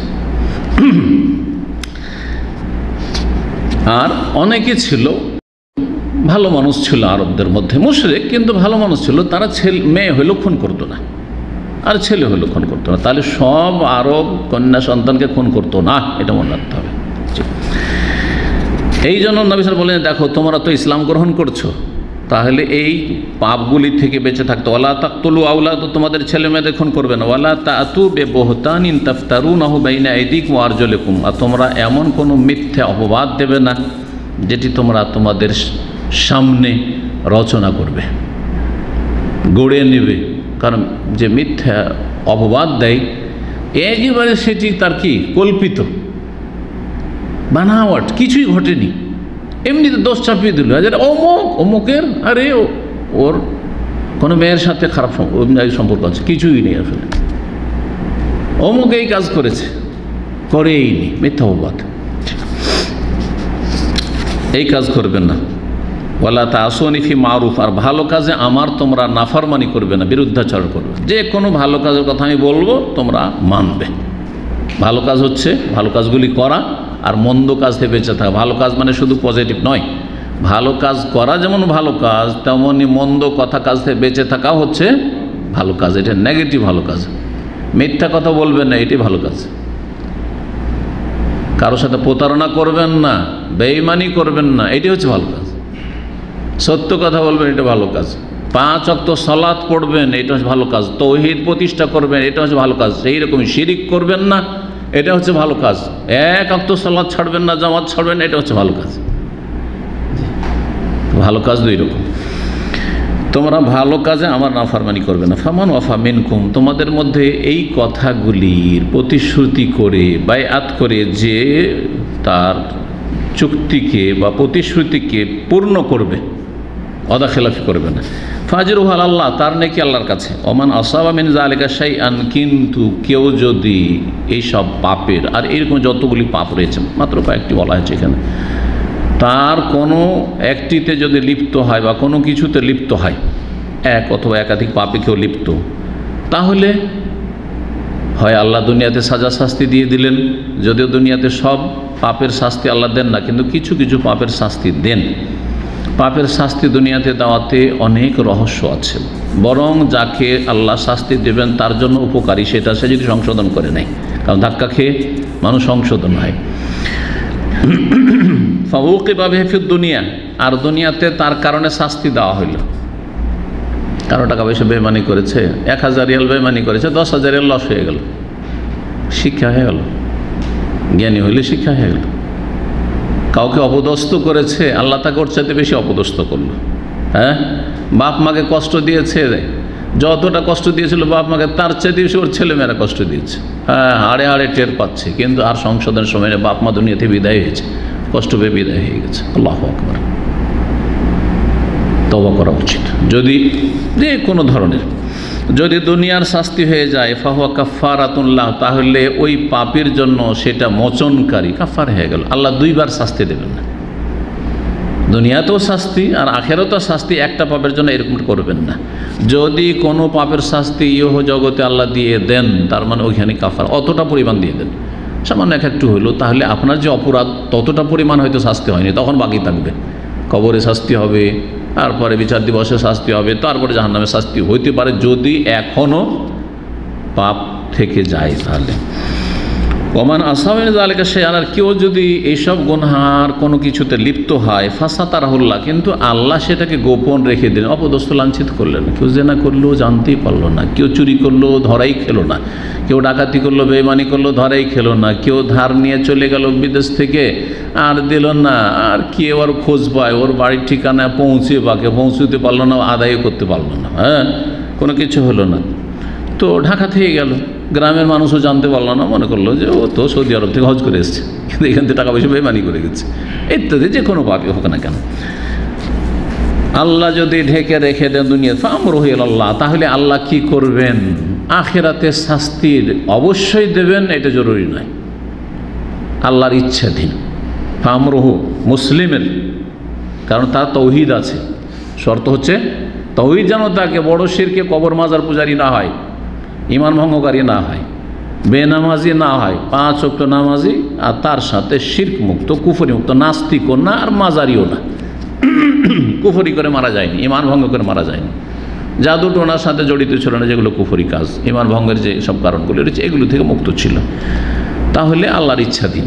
আর অনেকে ছিল ভালো মানুষ ছিল আরবদের মধ্যে, মুশরিক কিন্তু ভালো মানুষ ছিল, তারা ছেলে মেয়ে হইলেও খুন করতো না, আর ছেলে হইলেও খুন করতো না। তাহলে সব আরব কন্যা সন্তানকে খুন করতো না, এটা মনে রাখতে হবে। এই জন্য নবী সাল্লাল্লাহু আলাইহি ওয়াসাল্লাম বলেন, দেখো তোমরা তো ইসলাম গ্রহণ করছো, তাহলে এই পাপগুলি থেকে বেঁচে থাকতো। ওয়ালা তাকতুলু আওলাদ, তোমাদের ছেলে মেয়েদের খুন করবে না। ওয়ালা তাতু বিবুহতানিন তাফতারুনাহু বাইনা আইদিকুম ওয়া আরজুলিকুম, আর তোমরা এমন কোনো মিথ্যা অপবাদ দেবে না যেটি তোমরা তোমাদের সামনে রচনা করবে, গড়ে নেবে। কারণ যে মিথ্যা অপবাদ দেয় একেবারে সেটি তার কি কল্পিত, বানাওয়াট, কিছুই ঘটেনি, এমনিতে দোষ চাপিয়ে দিল। অমুক অমুকের, আরে ওর কোনো মেয়ের সাথে খারাপ সম্পর্ক আছে, কিছুই নেই, আসলে অমুক এই কাজ করেছে, করেই নি, মিথ্যা অপবাদ। এই কাজ করবেন না। ওয়ালা তাসুনি ফি মারুফ, আর ভালো কাজে আমার তোমরা নাফরমানি করবে না, বিরুদ্ধাচরণ করবে। যে কোনো ভালো কাজের কথা আমি বলবো তোমরা মানবে। ভালো কাজ হচ্ছে ভালো কাজগুলি করা, আর মন্দ কাজ থেকে বেঁচে থাকা। ভালো কাজ মানে শুধু পজিটিভ নয়, ভালো কাজ করা যেমন ভালো কাজ, তেমনই মন্দ কথা কাজ থেকে বেঁচে থাকা হচ্ছে ভালো কাজ। এটা নেগেটিভ ভালো কাজ। মিথ্যা কথা বলবেন না, এটি ভালো কাজ। কারোর সাথে প্রতারণা করবেন না, বেঈমানি করবেন না, এটি হচ্ছে ভালো কাজ। সত্য কথা বলবেন, এটা ভালো কাজ। পাঁচ ওয়াক্ত সালাত পড়বেন, এটা হচ্ছে ভালো কাজ। তৌহিদ প্রতিষ্ঠা করবেন, এটা হচ্ছে ভালো কাজ। সেই রকম শিরিক করবেন না, এটা হচ্ছে ভালো কাজ। এক ওয়াক্ত সালাত ছাড়বেন না, জামাত ছাড়বেন না, এটা হচ্ছে ভালো কাজ। ভালো কাজ দুই রকম। তোমরা ভালো কাজে আমার নাফরমানি করবে না। ফামান ওয়াফা মিনকুম, তোমাদের মধ্যে এই কথাগুলির প্রতিশ্রুতি করে বায়াত করে যে তার চুক্তিকে বা প্রতিশ্রুতিকে পূর্ণ করবে, অদা খেলাফি করবে না, ফাজরুহু আলাল্লাহ, তার নেকি আল্লাহর কাছে। ওমান আসাবা মিন যালিকা শাইআন, কিন্তু কেউ যদি এইসব পাপের, আর এরকম যতগুলি পাপ রয়েছে মাত্র কয়েকটি বলা হয়েছে এখানে, তার কোনো একটিতে যদি লিপ্ত হয় বা কোনো কিছুতে লিপ্ত হয়, এক অথবা একাধিক পাপে কেউ লিপ্ত, তাহলে হয় আল্লাহ দুনিয়াতে সাজা শাস্তি দিয়ে দিলেন, যদিও দুনিয়াতে সব পাপের শাস্তি আল্লাহ দেন না, কিন্তু কিছু কিছু পাপের শাস্তি দেন। পাপের শাস্তি দুনিয়াতে দেওয়াতে অনেক রহস্য আছে, বরং যাকে আল্লাহ শাস্তি দেবেন তার জন্য উপকারী সেটা সে যদি সংশোধন করে নেয়, কারণ ধাক্কা খেয়ে মানুষ সংশোধন হয়। ফাউকিবা বিহি ফিদ দুনিয়া, আর দুনিয়াতে তার কারণে শাস্তি দেওয়া হইল। কারো টাকা পয়সা বেইমানি করেছে, এক হাজার রিয়াল বেইমানি করেছে, দশ হাজার রিয়াল লস হয়ে গেল, শিক্ষা হয়ে গেল, জ্ঞানী হইলে শিক্ষা হয়ে গেল। কাউকে অপদস্থ করেছে, আল্লাহ তাকে ওর চাইতে বেশি অপদস্থ করলো। হ্যাঁ, বাপ মাকে কষ্ট দিয়েছে, যতটা কষ্ট দিয়েছিল বাপ মাকে তার চাইতে বেশি ওর ছেলেমেয়েরা কষ্ট দিয়েছে। হ্যাঁ, হাড়ে হাড়ে টের পাচ্ছে, কিন্তু আর সংশোধনের সময় বাপ মা দুনিয়াতে বিদায় হয়েছে, কষ্ট পেয়ে বিদায় হয়ে গেছে। আল্লাহু আকবার। তওবা করা উচিত। যদি যে কোনো ধরনের যদি দুনিয়ার শাস্তি হয়ে যায়, ফাহুয়া কাফারাতুন লাহ, তাহলে ওই পাপের জন্য সেটা মোচনকারী, কাফার হয়ে গেল। আল্লাহ দুইবার শাস্তি দেবেন না, দুনিয়াতেও শাস্তি আর আখেরাতেও শাস্তি, একটা পাপের জন্য এরকম করবেন না। যদি কোনো পাপের শাস্তি ইহ জগতে আল্লাহ দিয়ে দেন, তার মানে ওইখানে কাফার অতটা পরিমাণ দিয়ে দেন, সামান্য এক একটু হইলো, তাহলে আপনার যে অপরাধ ততটা পরিমাণ হয়তো শাস্তি হয়নি, তখন বাকি থাকবে। কবরে শাস্তি হবে, তারপরে বিচার দিবসে শাস্তি হবে, তারপরে জাহান্নামে শাস্তি হইতে পারে যদি এখনও পাপ থেকে যায়। তাহলে ওমান আসামিন যালিকা শাইআন, আর কেউ যদি এইসব গুনহার কোনো কিছুতে লিপ্ত হয়, ফাসাতারাহুল্লাহ, কিন্তু আল্লাহ সেটাকে গোপন রেখে দিলেন, অপদস্থ লাঞ্ছিত করলেন। কেউ জেনা করলো, জানতেই পারলো না, কেউ চুরি করলো, ধরাই খেলো না, কেউ ডাকাতি করলো, বেঈমানি করলো, ধরাই খেলো না, কেউ ধার নিয়ে চলে গেল বিদেশ থেকে আর দিল না, আর কেউ আর খোঁজ পায়, ওর বাড়ির ঠিকানায় পৌঁছে পাকে পৌঁছতে পারলো না, আদায় করতে পারলো না, হ্যাঁ, কোনো কিছু হলো না, তো ঢাকা থেকে গেল, গ্রামের মানুষও জানতে পারলো না, মনে করলো যে ও তো সৌদি আরব থেকে হজ করে এসছে, কিন্তু এখান থেকে টাকা পয়সা বেইমানি করে গেছে, ইত্যাদি যে কোনো পাপই হোক না কেন। আল্লাহ যদি ঢেকে রেখে দেন দুনিয়া, ফামরুহু ইলাল্লাহ, তাহলে আল্লাহ কি করবেন? আখিরাতে শাস্তির অবশ্যই দেবেন, এটা জরুরি নয়, আল্লাহর ইচ্ছাধীন। ফামরুহু মুসলিমের, কারণ তার তৌহিদ আছে, শর্ত হচ্ছে তৌহিদ যেন তাকে বড় শিরকে কবর মাজার পূজারি না হয়, ইমান ভঙ্গকারী না হয়, বেনামাজি না হয়, পাঁচ ওয়াক্ত নামাজি, আর তার সাথে শিরক মুক্ত, কুফরি মুক্ত, নাস্তিকও না আর মাজারিও না, কুফরি করে মারা যায়নি, ইমান ভঙ্গ করে মারা যায়নি, জাদু টোনার সাথে জড়িত ছিল না, যেগুলো কুফরি কাজ, ইমান ভঙ্গের যে সব কারণগুলো রয়েছে এগুলো থেকে মুক্ত ছিল, তাহলে আল্লাহর ইচ্ছাধীন।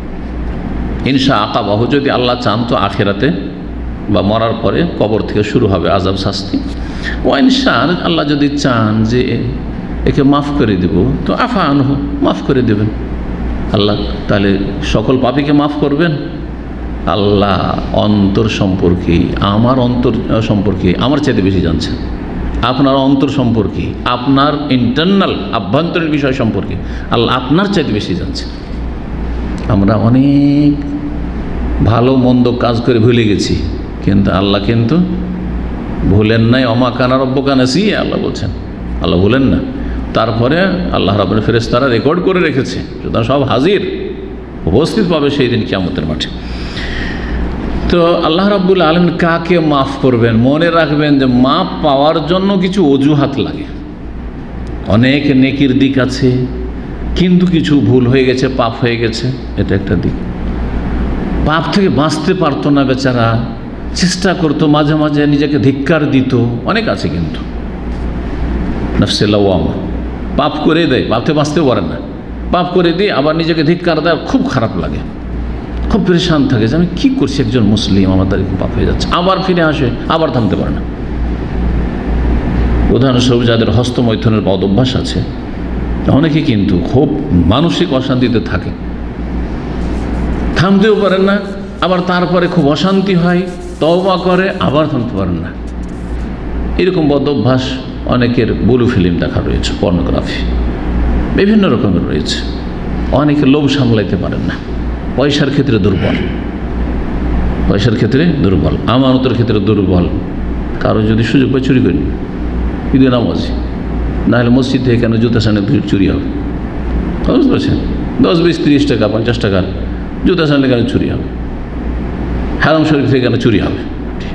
ইনশা আকাবাহু, যদি আল্লাহ চান তো আখেরাতে বা মরার পরে কবর থেকে শুরু হবে আযাব শাস্তি। ওয়াইনশা, আল্লাহ যদি চান যে একে মাফ করে দেব, তো আফা আনহু, মাফ করে দেবেন আল্লাহ, তাহলে সকল পাপীকে মাফ করবেন। আল্লাহ অন্তর সম্পর্কে, আমার অন্তর সম্পর্কে আমার চাইতে বেশি জানছেন, আপনার অন্তর সম্পর্কে, আপনার ইন্টারনাল আভ্যন্তরীণ বিষয় সম্পর্কে আল্লাহ আপনার চাইতে বেশি জানছেন। আমরা অনেক ভালো মন্দ কাজ করে ভুলে গেছি, কিন্তু আল্লাহ কিন্তু ভুলেন নাই। অমা কানা রব্বুকা নাসিয়া, আল্লাহ বলছেন, আল্লাহ ভুলেন না। তারপরে আল্লাহ রাব্বুল ফেরেশতারা রেকর্ড করে রেখেছে, সুতরাং সব হাজির উপস্থিত পাবে সেই দিন কিয়ামতের মাঠে। তো আল্লাহ রাব্বুল আলামিন কাকে মাফ করবেন? মনে রাখবেন যে মাফ পাওয়ার জন্য কিছু অজুহাত লাগে, অনেক নেকির দিক আছে, কিন্তু কিছু ভুল হয়ে গেছে, পাপ হয়ে গেছে, এটা একটা দিক। পাপ থেকে বাঁচতে পারতো না বেচারা, চেষ্টা করতো, মাঝে মাঝে নিজেকে ধিক্কার দিত, অনেক আছে, কিন্তু নফসে লাওয়ামা, পাপ করে দেয়, পাপ থেকে বাঁচতেও পারে না, পাপ করে দিয়ে আবার নিজেকে ধিক্কার দেয়, খুব খারাপ লাগে, খুব পরেশান থাকে যে আমি কী করছি, একজন মুসলিম, আমার দ্বারা পাপ হয়ে যাচ্ছে, আবার ফিরে আসে, আবার থামতে পারে না। উদাহরণস্বরূপ যাদের হস্তমৈথুনের বদ অভ্যাস আছে, অনেকে কিন্তু খুব মানসিক অশান্তিতে থাকে, থামতেও পারেন না, আবার তারপরে খুব অশান্তি হয়, তওবা করে, আবার থামতে পারেন না। এরকম বদ অভ্যাস অনেকের ব্লু ফিল্ম দেখা রয়েছে, পর্নোগ্রাফি বিভিন্ন রকমের রয়েছে। অনেকে লোভ সামলাইতে পারেন না, পয়সার ক্ষেত্রে দুর্বল, পয়সার ক্ষেত্রে দুর্বল, আমানতের ক্ষেত্রে দুর্বল। কারো যদি সুযোগ পায় চুরি করি, ঈদে নামাজি, নাহলে মসজিদ থেকে কেন জুতা সামনে চুরি হবে, বুঝতে পারছেন? দশ বিশ তিরিশ টাকা পঞ্চাশ টাকা জুতা সামনে কেন চুরি হবে, হারাম শরীফ থেকে কেন চুরি হবে?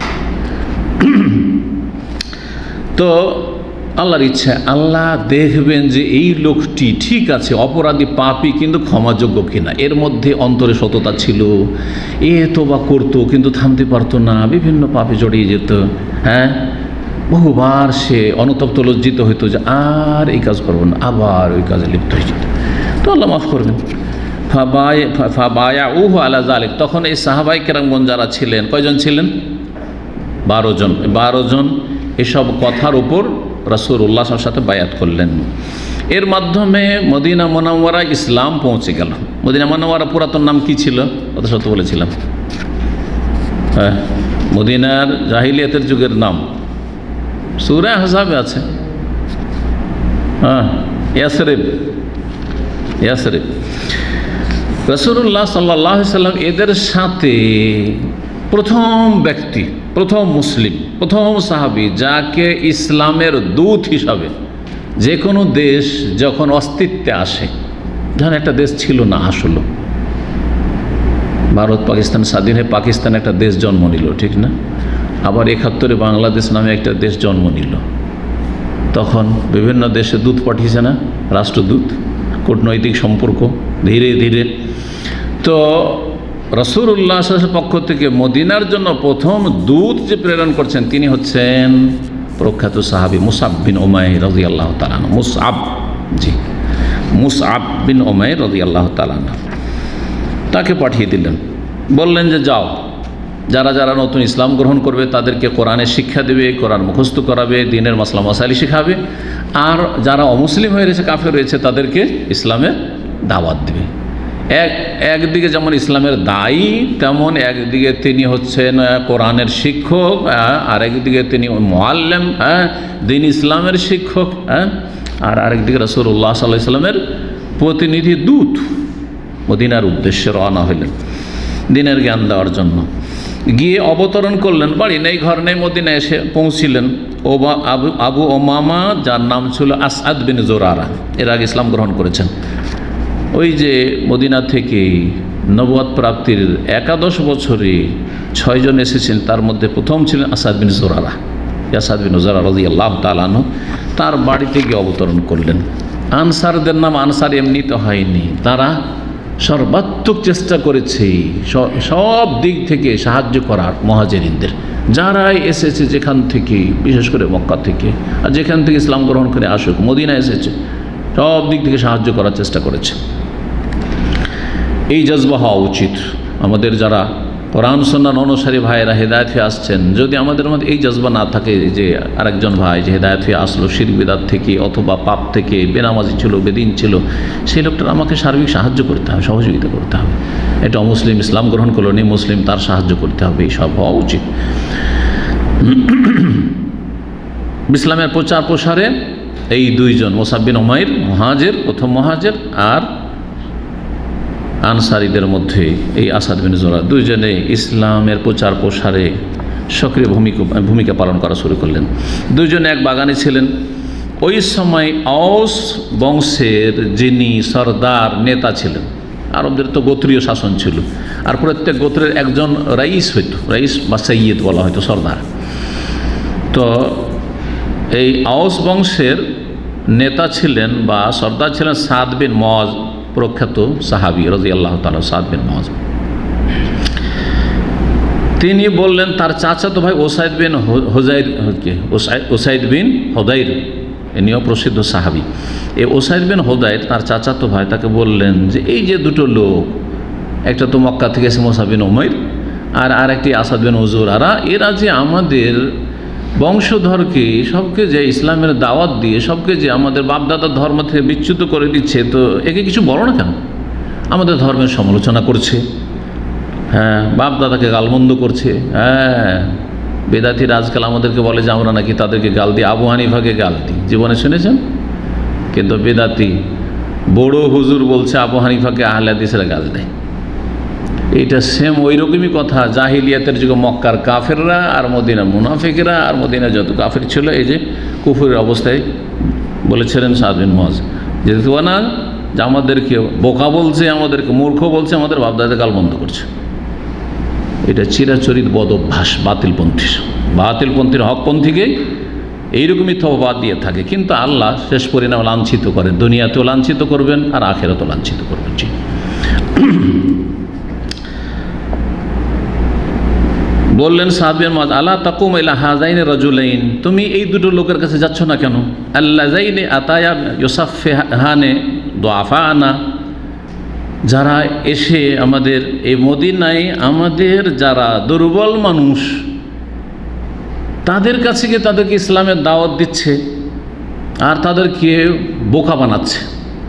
তো আল্লাহর ইচ্ছা, আল্লাহ দেখবেন যে এই লোকটি ঠিক আছে, অপরাধী পাপী, কিন্তু ক্ষমাযোগ্য কিনা, এর মধ্যে অন্তরে সততা ছিল, এ তো বা করতো কিন্তু থামতে পারতো না, বিভিন্ন পাপে জড়িয়ে যেত, হ্যাঁ, বহুবার সে অনুতপ্ত লজ্জিত হইতো যে আর এই কাজ করবো না, আবার ওই কাজে লিপ্ত হয়ে যেত। তো আল্লাহ মাফ করবেন। ফাবায়া উহু আলা যালিক, তখন এই সাহাবাই কেরামগণ যারা ছিলেন, কয়জন ছিলেন? বারো জন। বারো জন এসব কথার উপর রাসূলুল্লাহ সাল্লাল্লাহু আলাইহি ওয়াসাল্লামের সাথে বায়াত করলেন। এর মাধ্যমে মদিনা মুনাওয়ারা ইসলাম পৌঁছে গেল। মদিনা মুনাওয়ারা পুরাতন নাম কি ছিল? কত শত বলেছিলাম, হ্যাঁ, মদিনার জাহিলিয়াতের যুগের নাম সূরা আহজাবে আছে, হ্যাঁ, ইয়াসরিব। ইয়াসরিব রাসূলুল্লাহ সাল্লাল্লাহু আলাইহি ওয়াসাল্লাম এদের সাথে প্রথম ব্যক্তি, প্রথম মুসলিম, প্রথম সাহাবী যাকে ইসলামের দূত হিসাবে যে কোনো দেশ যখন অস্তিত্বে আসে, যখন একটা দেশ ছিল না, আসলো ভারত পাকিস্তান স্বাধীন হয়ে পাকিস্তান একটা দেশ জন্ম নিল, ঠিক না? আবার একাত্তরে বাংলাদেশ নামে একটা দেশ জন্ম নিল। তখন বিভিন্ন দেশে দূত পাঠিয়েছে না, রাষ্ট্রদূত, কূটনৈতিক সম্পর্ক ধীরে ধীরে। তো রাসূলুল্লাহ সাল্লাল্লাহু আলাইহি ওয়াসাল্লামের পক্ষ থেকে মদিনার জন্য প্রথম দূত যে প্রেরণ করছেন তিনি হচ্ছেন প্রখ্যাত সাহাবী মুসআব বিন উমাইর রাদিয়াল্লাহু তাআলা আনহু। মুসআব, জি, মুসআব বিন উমাইর রাদিয়াল্লাহু তাআলা আনহু তাকে পাঠিয়ে দিলেন, বললেন যে যাও, যারা যারা নতুন ইসলাম গ্রহণ করবে তাদেরকে কোরআনের শিক্ষা দেবে, কোরআন মুখস্থ করাবে, দ্বীনের মাসলা মাসাইল শেখাবে, আর যারা অমুসলিম হয়ে রয়েছে, কাফের রয়েছে, তাদেরকে ইসলামের দাওয়াত দেবে। এক একদিকে যেমন ইসলামের দায়ী, তেমন একদিকে তিনি হচ্ছেন কোরআনের শিক্ষক, আর একদিকে তিনি মুআল্লিম, হ্যাঁ, দ্বীন ইসলামের শিক্ষক, হ্যাঁ, আর আরেকদিকে রাসূলুল্লাহ সাল্লাল্লাহু আলাইহি ওয়াসাল্লামের প্রতিনিধি দূত। মদিনার উদ্দেশ্যে রওনা হইলেন দ্বীনের জ্ঞান দেওয়ার জন্য। গিয়ে অবতরণ করলেন, বাড়ি নেই ঘর নেই, মদিনায় এসে পৌঁছিলেন। ওবা আবু আবু ওমামা, যার নাম ছিল আসআদ বিন জুরারা, এর আগে ইসলাম গ্রহণ করেছেন। ওই যে মদিনা থেকে নবুয়ত প্রাপ্তির একাদশ বছরে ছয়জন এসেছেন, তার মধ্যে প্রথম ছিলেন আসাদ বিন জুরারা, আসাদ বিন জুরারা রাদিয়াল্লাহু তাআলা আনহু। তার বাড়িতে গিয়ে অবতরণ করলেন। আনসারদের নাম আনসার এমনি তো হয়নি, তারা সর্বাত্মক চেষ্টা করেছে সব দিক থেকে সাহায্য করার মুহাজিরিনদের, যারাই এসেছে যেখান থেকে, বিশেষ করে মক্কা থেকে, আর যেখান থেকে ইসলাম গ্রহণ করে আসুক, মদিনা এসেছে, সব দিক থেকে সাহায্য করার চেষ্টা করেছে। এই জজবা হওয়া উচিত আমাদের, যারা কোরআন সুন্নাহ অনুসারী ভাইয়েরা হেদায়েত হয়ে আসছেন। যদি আমাদের মধ্যে এই জজবা না থাকে যে আরেকজন ভাই যে হেদায়েত হয়ে আসলো শিরক বিদআত থেকে অথবা পাপ থেকে, বেনামাজি ছিল, বেদিন ছিল, সেই লোকটার আমাকে সার্বিক সাহায্য করতে হবে, সহযোগিতা করতে হবে। এটা অমুসলিম ইসলাম গ্রহণ করলো, নি মুসলিম, তার সাহায্য করতে হবে, এই সব হওয়া উচিত। ইসলামের প্রচার প্রসারে এই দুইজন, মুসআব বিন উমাইর মুহাজির, প্রথম মুহাজির, আর আনসারীদের মধ্যে এই আসাদ বিন জুরারা, দুইজনে ইসলামের প্রচার প্রসারে সক্রিয় ভূমিকা ভূমিকা পালন করা শুরু করলেন। দুইজনে এক বাগানে ছিলেন। ওই সময় আওস বংশের যিনি সরদার নেতা ছিলেন, আরবদের তো গোত্রীয় শাসন ছিল, আর প্রত্যেক গোত্রের একজন রাইস হইতো, রাইস বা সৈয়দ বলা হয়তো, সরদার। তো এই আওস বংশের নেতা ছিলেন বা সরদার ছিলেন সাদ বিন মুআজ, প্রখ্যাত সাহাবী রাদিয়াল্লাহু তাআলা, সাদ বিন মুআজ। তিনি বললেন তার চাচাতো ভাই ওসাইদ বিন হুযাইর, ওসাইদ বিন হুদাইর, ইনিও প্রসিদ্ধ সাহাবী। এই ওসাইদ বিন হুদাইর তার চাচাতো ভাই, তাকে বললেন যে এই যে দুটো লোক, একটা তো মক্কা থেকে এসে মুসআব বিন উমাইর, আর আরেকটি আসাদ বিন জুরারা, এরা যে আমাদের বংশধরকে সবকে যে ইসলামের দাওয়াত দিয়ে সবকে যে আমাদের বাপদাদার ধর্ম থেকে বিচ্যুত করে দিচ্ছে, তো একে কিছু বলো না কেন? আমাদের ধর্মের সমালোচনা করছে, হ্যাঁ, বাপদাদাকে গালমন্দ করছে। হ্যাঁ, বেদাতিরা আজকাল আমাদেরকে বলে যে আমরা নাকি তাদেরকে গাল দিই, আবু হানিফাকে গাল দিই। জীবনে শুনেছেন? কিন্তু বেদাতি বড় হুজুর বলছে আবু হানিফাকে আহলে হাদিসেরা গাল দেয়। এইটা সেম ওই রকমই কথা জাহিলিয়াতের যুগে মক্কার কাফেররা আর মদিনার মুনাফিকরা আর মদিনার যত কাফের ছিল এই যে কুফরের অবস্থায় বলেছিলেন সাদ বিন মুআজ যে না, যে আমাদেরকে বোকা বলছে, আমাদেরকে মূর্খ বলছে, আমাদের বাপদাদা গাল বন্ধ করছে। এটা চিরাচরিত বদ অভ্যাস বাতিলপন্থীর। বাতিলপন্থীর হকপন্থীকে এইরকমই তওবা দিয়ে থাকে, কিন্তু আল্লাহ শেষ পরিণামে লাঞ্ছিত করেন, দুনিয়াতেও লাঞ্ছিত করবেন আর আখিরাতেও লাঞ্ছিত করবেন। জি, বললেন সাদ বিন মুআজ আলা তাকুম ইলা হাযাইনি রাজুলাইন, তুমি এই দুটো লোকের কাছে যাচ্ছ না কেন? আল্লাযাইনি আতায়া ইউসাফিহানে দুআফানা, যারা এসে আমাদের এই মদিনায় আমাদের যারা দুর্বল মানুষ তাদের কাছে গিয়ে তাদেরকে ইসলামের দাওয়াত দিচ্ছে আর তাদেরকে বোকা বানাচ্ছে।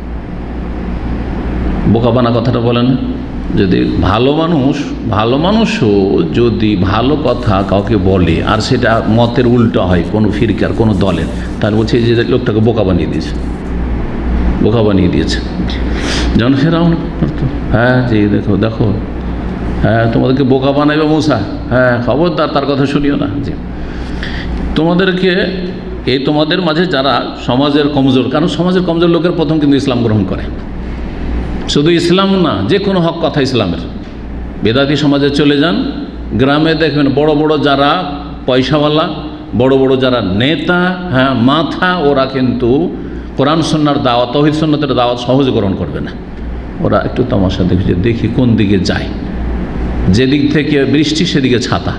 বোকা বানা কথাটা বলেন, যদি ভালো মানুষ ভালো মানুষও যদি ভালো কথা কাউকে বলে আর সেটা মতের উল্টো হয় কোনো ফিরকার কোনো দলের, তাহলে বলছে যে লোকটাকে বোকা বানিয়ে দিয়েছে, বোকা বানিয়ে দিয়েছে। যেমন ফেরাউন, হ্যাঁ জি দেখো দেখো হ্যাঁ তোমাদেরকে বোকা বানাইবে মূসা, হ্যাঁ খবরদার তার কথা শুনিও না। জি, তোমাদেরকে এই তোমাদের মাঝে যারা সমাজের কমজোর, কারণ সমাজের কমজোর লোকের প্রথম কিন্তু ইসলাম গ্রহণ করে, শুধু ইসলাম না যে কোনো হক কথা ইসলামের। বেদাতি সমাজে চলে যান, গ্রামে দেখবেন বড় বড় যারা পয়সাওয়ালা, বড় বড় যারা নেতা, হ্যাঁ মাথা, ওরা কিন্তু কোরআন সুন্নাহর দাওয়াত তাওহীদ সুন্নাতের দাওয়াত সহজে গ্রহণ করবে না। ওরা একটু তামাশা দেখছে, দেখি কোন দিকে যায়, যেদিক থেকে বৃষ্টি সেদিকে ছাতা,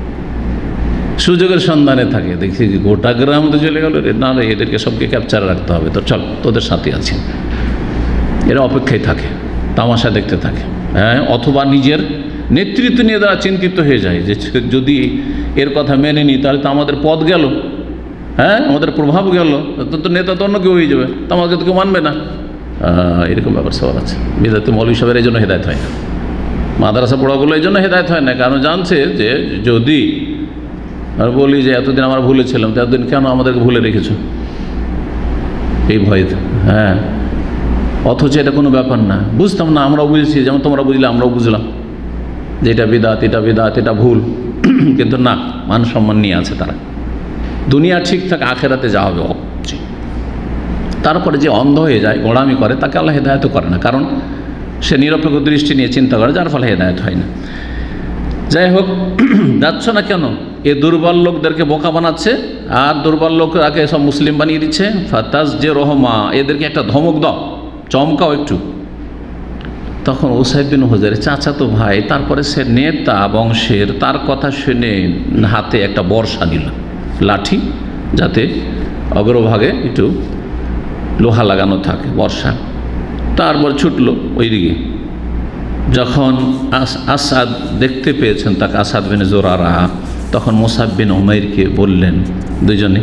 সুযোগের সন্ধানে থাকে। দেখছি গোটা গ্রাম তো চলে গেল, না রে এদেরকে সবকে ক্যাপচার রাখতে হবে, তো চল তোদের সাথে আছি। এরা অপেক্ষায় থাকে, তামাশা দেখতে থাকে, হ্যাঁ, অথবা নিজের নেতৃত্ব নিয়ে তারা চিন্তিত হয়ে যায় যে যদি এর কথা মেনে নিই তাহলে তো আমাদের পদ গেল, হ্যাঁ আমাদের প্রভাব গেল, তো তো নেতা তো অন্য কেউ হয়ে যাবে, তো আমাকে তো কেউ মানবে না। এরকম ব্যাপার সবার আছে। বিদাত মৌলভী সাহেবের এই জন্য হেদায়ত হয় না, মাদ্রাসা পড়াগুলো এই জন্য হেদায়ত হয় না, কারণ জানছে যে যদি আর বলি যে এতদিন আমরা ভুলেছিলাম, তো এতদিন কেন আমাদেরকে ভুলে রেখেছো, এই ভয়তে। হ্যাঁ, অথচ এটা কোনো ব্যাপার না, বুঝতাম না, আমরাও বুঝেছি, যেমন তোমরা বুঝলে আমরাও বুঝলাম যে এটা বিদাত, এটা বিদাত, এটা ভুল, কিন্তু না, মান সম্মান নিয়ে আছে তারা। দুনিয়া ঠিক থাকে, আখেরাতে যা হবে। তারপরে যে অন্ধ হয়ে যায়, গোড়ামি করে, তাকে আল্লাহ হেদায়ত করে না, কারণ সে নিরপেক্ষ দৃষ্টি নিয়ে চিন্তা করে, যার ফলে হেদায়ত হয় না। যাই হোক, যাচ্ছ না কেন? এ দুর্বল লোকদেরকে বোকা বানাচ্ছে আর দুর্বল লোকরাকে সব মুসলিম বানিয়ে দিচ্ছে। ফাতাজ যে রহমা, এদেরকে একটা ধমক দাও, চমকাও একটু। তখন উসাইদ বিন হুজাইর চাচাতো ভাই, তারপরে সে নেতা বংশের, তার কথা শুনে হাতে একটা বর্ষা দিল, লাঠি, যাতে অগ্রভাগে একটু লোহা লাগানো থাকে, বর্ষা। তারপর ছুটল ওইদিকে। যখন আসাদ দেখতে পেয়েছেন তাকে, আসাদ বিন জোরারা, তখন মুসাব বিন উমাইরকে বললেন, দুজনে,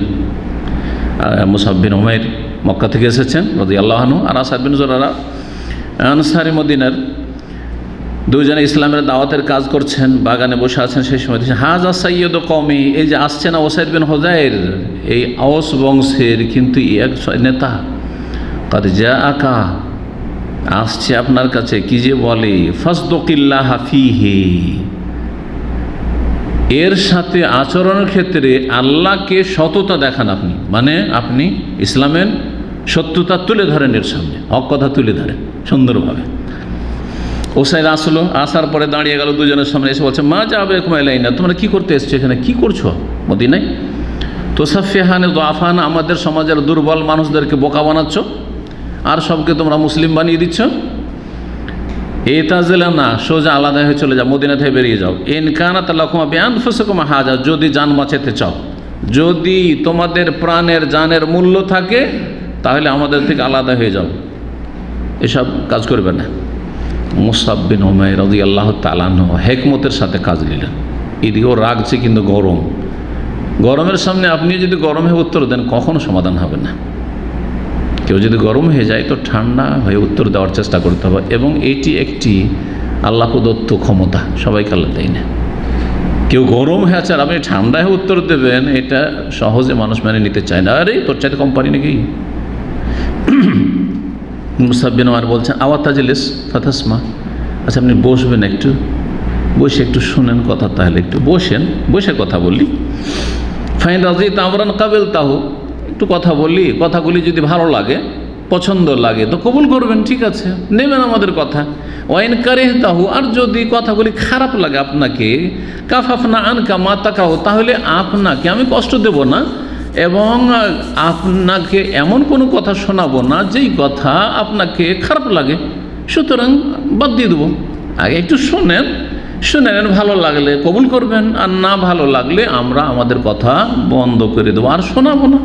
মুসাব বিন উমাইর মক্কা থেকে এসেছেন রাদিয়াল্লাহু আনহু, আর আসাদ বিন জোরারা আনসারী মদিনার, দুজনে ইসলামের দাওয়াতের কাজ করছেন, বাগানে বসে আছেন। সেই সময় হাজা সাইয়্যিদ কওমি, এই যে আসছে না উসাইদ বিন হুজাইর, এই আওস বংশের কিন্তু এক নেতা, কাদ জাআকা, আসছে আপনার কাছে, কি যে বলে, ফাসদুকিল্লাহ ফীহি, এর সাথে আচরণের ক্ষেত্রে আল্লাহকে সততা দেখান আপনি, মানে আপনি ইসলামের সত্যতা তুলে ধরেন, এর সামনে হক কথা তুলে ধরেন সুন্দরভাবে। ওসাইদ আসলো, আসার পরে দাঁড়িয়ে গেল দুজনের সামনে, এসে বলছে, মা যাবে কুমাইলাইনা, তোমরা কি করতে এসছো এখানে, কি করছো মদিনায়? তুসাফিহানে দুআফান, আমাদের সমাজের দুর্বল মানুষদেরকে বোকা বানাচ্ছ আর সবকে তোমরা মুসলিম বানিয়ে দিচ্ছ। এতাজেলা না, সোজা আলাদা হয়ে চলে যাও, মদিনা থেকে বেরিয়ে যাও। ইনকানাত লাকুম বিআনফুসিকুম হাজা, যদি জান বাঁচাতে চাও, যদি তোমাদের প্রাণের জানের মূল্য থাকে, তাহলে আমাদের থেকে আলাদা হয়ে যাও, এসব কাজ করবে না। মুসাব বিন উমাইর রাদিয়াল্লাহু তাআলা আনহু হেকমতের সাথে কাজ নিলেন। এদিকেও রাগছে কিন্তু গরম, গরমের সামনে আপনি যদি গরম হয়ে উত্তর দেন কখনো সমাধান হবে না। কেউ যদি গরম হয়ে যায় তো ঠান্ডা হয়ে উত্তর দেওয়ার চেষ্টা করতে হবে, এবং এটি একটি আল্লাহ প্রদত্ত ক্ষমতা, সবাইকে আল্লাহ দেয় না। কেউ গরম হয়ে আছে আর আপনি ঠান্ডা হয়ে উত্তর দেবেন, এটা সহজে মানুষ মেনে নিতে চায় না। আরে তোর চাইতে কোম্পানি নাকি। মুসাব বিন উমার বলছেন আওয়া তাজলিস ফাতাসমা, আচ্ছা আপনি বসবেন, একটু বসে একটু শুনেন কথা, তাহলে একটু বসেন, বসে কথা বলি। ফাইন রাজি তামরান কাবেল তাহু, একটু কথা বলি, কথাগুলি যদি ভালো লাগে, পছন্দ লাগে তো কবুল করবেন, ঠিক আছে, নেবেন আমাদের কথা। ওয়াইন কারেহ তাহু, আর যদি কথাগুলি খারাপ লাগে আপনাকে, কাফাফনা আনকা মাতাকাও, তাহলে আপনাকে আমি কষ্ট দেব না এবং আপনাকে এমন কোনো কথা শোনাবো না যেই কথা আপনাকে খারাপ লাগে, সুতরাং বাদ দিয়ে দেবো। আগে একটু শোনেন, শুনে নেন, ভালো লাগলে কবুল করবেন, আর না ভালো লাগলে আমরা আমাদের কথা বন্ধ করে দেবো, আর শোনাবো না।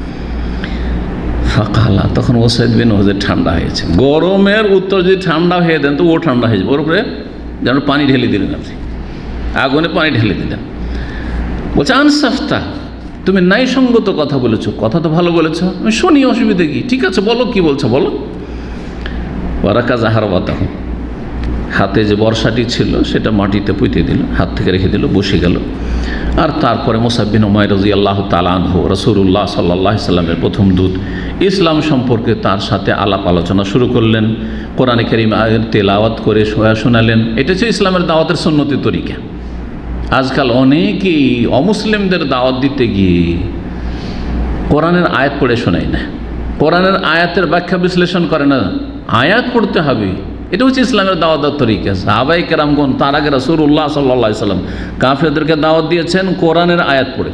ফাঁকালা, তখন ওসাইদ বিন হুজাইর ঠান্ডা হয়েছে। গরমের উত্তর যদি ঠান্ডা হয়ে দেন তো ও ঠান্ডা হয়ে যাবে, ওর উপরে যেন পানি ঢেলে দিলেন, আপনি আগুনে পানি ঢেলে দিলেন। বলছে আনসাফতা, তুমি ন্যায়সঙ্গত কথা বলেছো, কথা তো ভালো বলেছো, আমি শুনি, অসুবিধা কি, ঠিক আছে বলো, কি বলছো বলো। ওয়ারাকা জাহার বাতাহ, হাতে যে বর্ষাটি ছিল সেটা মাটিতে পুঁতে দিল, হাত থেকে রেখে দিল, বসে গেল। আর তারপরে মুসাব বিন উমাইর রাদিয়াল্লাহু তাআলা আনহু, রাসূলুল্লাহ সাল্লাল্লাহু আলাইহি সাল্লামের প্রথম দূত, ইসলাম সম্পর্কে তার সাথে আলাপ আলোচনা শুরু করলেন, কোরআনে কারীম আয়াত তেলাওয়াত করে শোনালেন। এটা হচ্ছে ইসলামের দাওয়াতের সুন্নতি তরিকা। আজকাল অনেকেই অমুসলিমদের দাওয়াত দিতে গিয়ে কোরআনের আয়াত পড়ে শোনায় না, কোরআনের আয়াতের ব্যাখ্যা বিশ্লেষণ করে না, আয়াত পড়তে হবে, এটা হচ্ছে ইসলামের দাওয়াতের তরিকা। সাহাবায়ে কেরামগণ, তার আগে রাসূলুল্লাহ সাল্লাল্লাহু আলাইহি সাল্লাম কাফেরদেরকে দাওয়াত দিয়েছেন কোরআনের আয়াত পড়ে,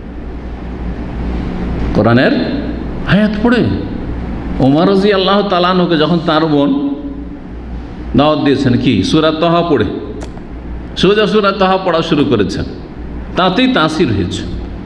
কোরআনের আয়াত পড়ে। ওমর রাদিয়াল্লাহু তাআলা আনহুকে যখন তার বোন দাওয়াত দিয়েছেন কি সূরা তাহা পড়ে, সোজা সূরা তাহা পড়া শুরু করেছেন, তাতেই তাসির হয়েছে।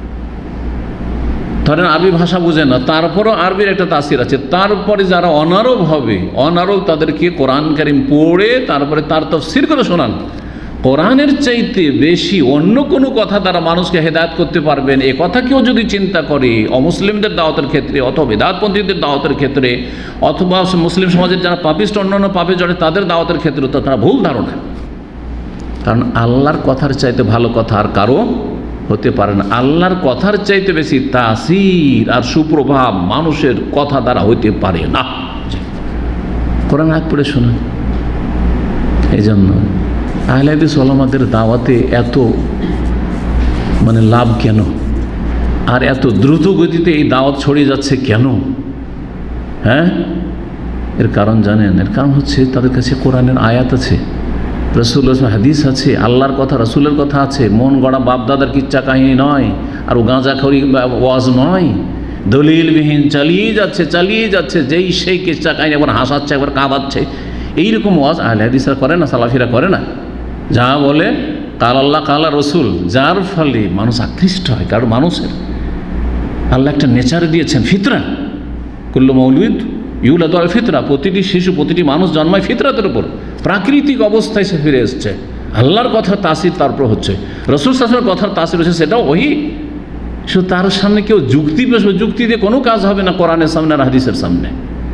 ধরেন আরবি ভাষা বুঝে না, তারপরও আরবির একটা তাসির আছে। তারপরে যারা অনারব হবে, অনারব তাদেরকে কোরআন কারীম পড়ে তারপরে তার তাফসীর করে শোনান। কোরআনের চাইতে বেশি অন্য কোনো কথা দ্বারা মানুষকে হেদায়েত করতে পারবেন, এ কথা কেউ যদি চিন্তা করে অমুসলিমদের দাওয়াতের ক্ষেত্রে অথবা বেদাতপন্থীদের দাওয়াতের ক্ষেত্রে অথবা মুসলিম সমাজের যারা পাপিষ্ট অন্যান্য পাপে জড়ে তাদের দাওয়াতের ক্ষেত্রে, তো তারা ভুল ধারণা। কারণ আল্লাহর কথার চাইতে ভালো কথা আর কারো হতে পারে না। আল্লাহর কথার চাইতে বেশি তাসির আর সুপ্রভাব মানুষের কথা দ্বারা হইতে পারে না। কোরআন আয়াত পড়ে শোনেন। এই জন্য আহলে হাদিস ওলামাদের দাওয়াতে এত মানে লাভ কেন, আর এত দ্রুত গতিতে এই দাওয়াত ছড়িয়ে যাচ্ছে কেন? হ্যাঁ, এর কারণ জানেন? এর কারণ হচ্ছে তাদের কাছে কোরআনের আয়াত আছে, রাসূলের হাদিস আছে, আল্লাহর কথা রাসূলের কথা আছে, মন গড়া বাপদাদার কিচ্ছা কাহিনী নয়, আর ও গাঁজাখড়ি ওয়াজ নয়, দলিলবিহীন চালিয়ে যাচ্ছে চালিয়ে যাচ্ছে যেই সেই কিচ্ছা কাহিনী একবার হাসাচ্ছে একবার কাঁদাচ্ছে, এইরকম ওয়াজ আহলে হাদিসরা করে না, সালাফিরা করে না। যা বলে কাল আল্লাহ কালা রসুল, যার ফলে মানুষ আকৃষ্ট হয়। কারণ মানুষের আল্লাহ একটা নেচার দিয়েছেন, ফিতরা, কুল্লু মৌলুদ ইউলাদু আল ফিতরা, প্রতিটি শিশু প্রতিটি মানুষ জন্মায় ফিতরাতের উপর, প্রাকৃতিক অবস্থায় সে ফিরে এসছে। আল্লাহর কথার তাসির তারপর হচ্ছে, রাসূল সাল্লাল্লাহু আলাইহি ওয়াসাল্লামের কথার তাসির হচ্ছে, সেটাও ওই। সে তার সামনে কেউ যুক্তি পেশ, যুক্তি দিয়ে কোনো কাজ হবে না কোরআনের সামনে আর হাদিসের সামনে।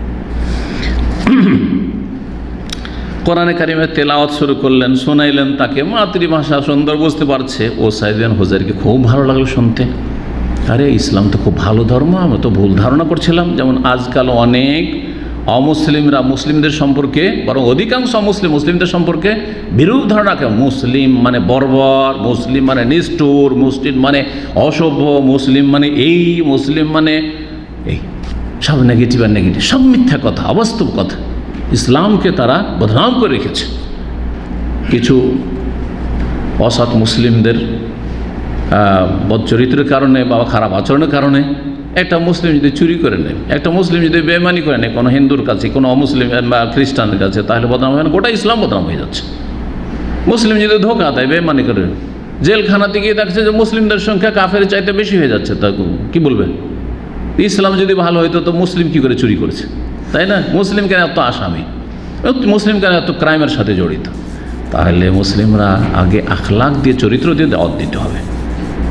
কোরআনে কারিমের তেলাওয়াত শুরু করলেন, শোনাইলেন তাকে, মাতৃভাষা সুন্দর বুঝতে পারছে। ও সাইদ বিন হুজাইরকে খুব ভালো লাগলো শুনতে, আরে ইসলাম তো খুব ভালো ধর্ম, আমি তো ভুল ধারণা করছিলাম। যেমন আজকাল অনেক অমুসলিমরা মুসলিমদের সম্পর্কে, বরং অধিকাংশ মুসলিম মুসলিমদের সম্পর্কে বিরূপ ধারণা রাখে। মুসলিম মানে বর্বর, মুসলিম মানে নিষ্ঠুর, মুসলিম মানে অসভ্য, মুসলিম মানে এই, মুসলিম মানে এই, সব নেগেটিভ আর নেগেটিভ, সব মিথ্যা কথা, অবাস্তব কথা। ইসলামকে তারা বদনাম করে রেখেছে। কিছু অসৎ মুসলিমদের বদচরিত্রের কারণে বা খারাপ আচরণের কারণে একটা মুসলিম যদি চুরি করে নেয়, একটা মুসলিম যদি বেমানি করে নেয় কোনো হিন্দুর কাছে, কোনো অমুসলিম বা খ্রিস্টানের কাছে, তাহলে বদনাম হয় না, গোটা ইসলাম বদনাম হয়ে যাচ্ছে। মুসলিম যদি ধোকা দেয়, বেমানি করে, জেলখানাতে গিয়ে দেখছে যে মুসলিমদের সংখ্যা কাফের চাইতে বেশি হয়ে যাচ্ছে, তা কি বলবে? ইসলাম যদি ভালো হইতো তো মুসলিম কি করে চুরি করেছে, তাই না? মুসলিম কেন এত আসামি, মুসলিম কেন এত ক্রাইমের সাথে জড়িত? তাহলে মুসলিমরা আগে আখলাক দিয়ে, চরিত্র দিয়ে দাওয়াত দিতে হবে।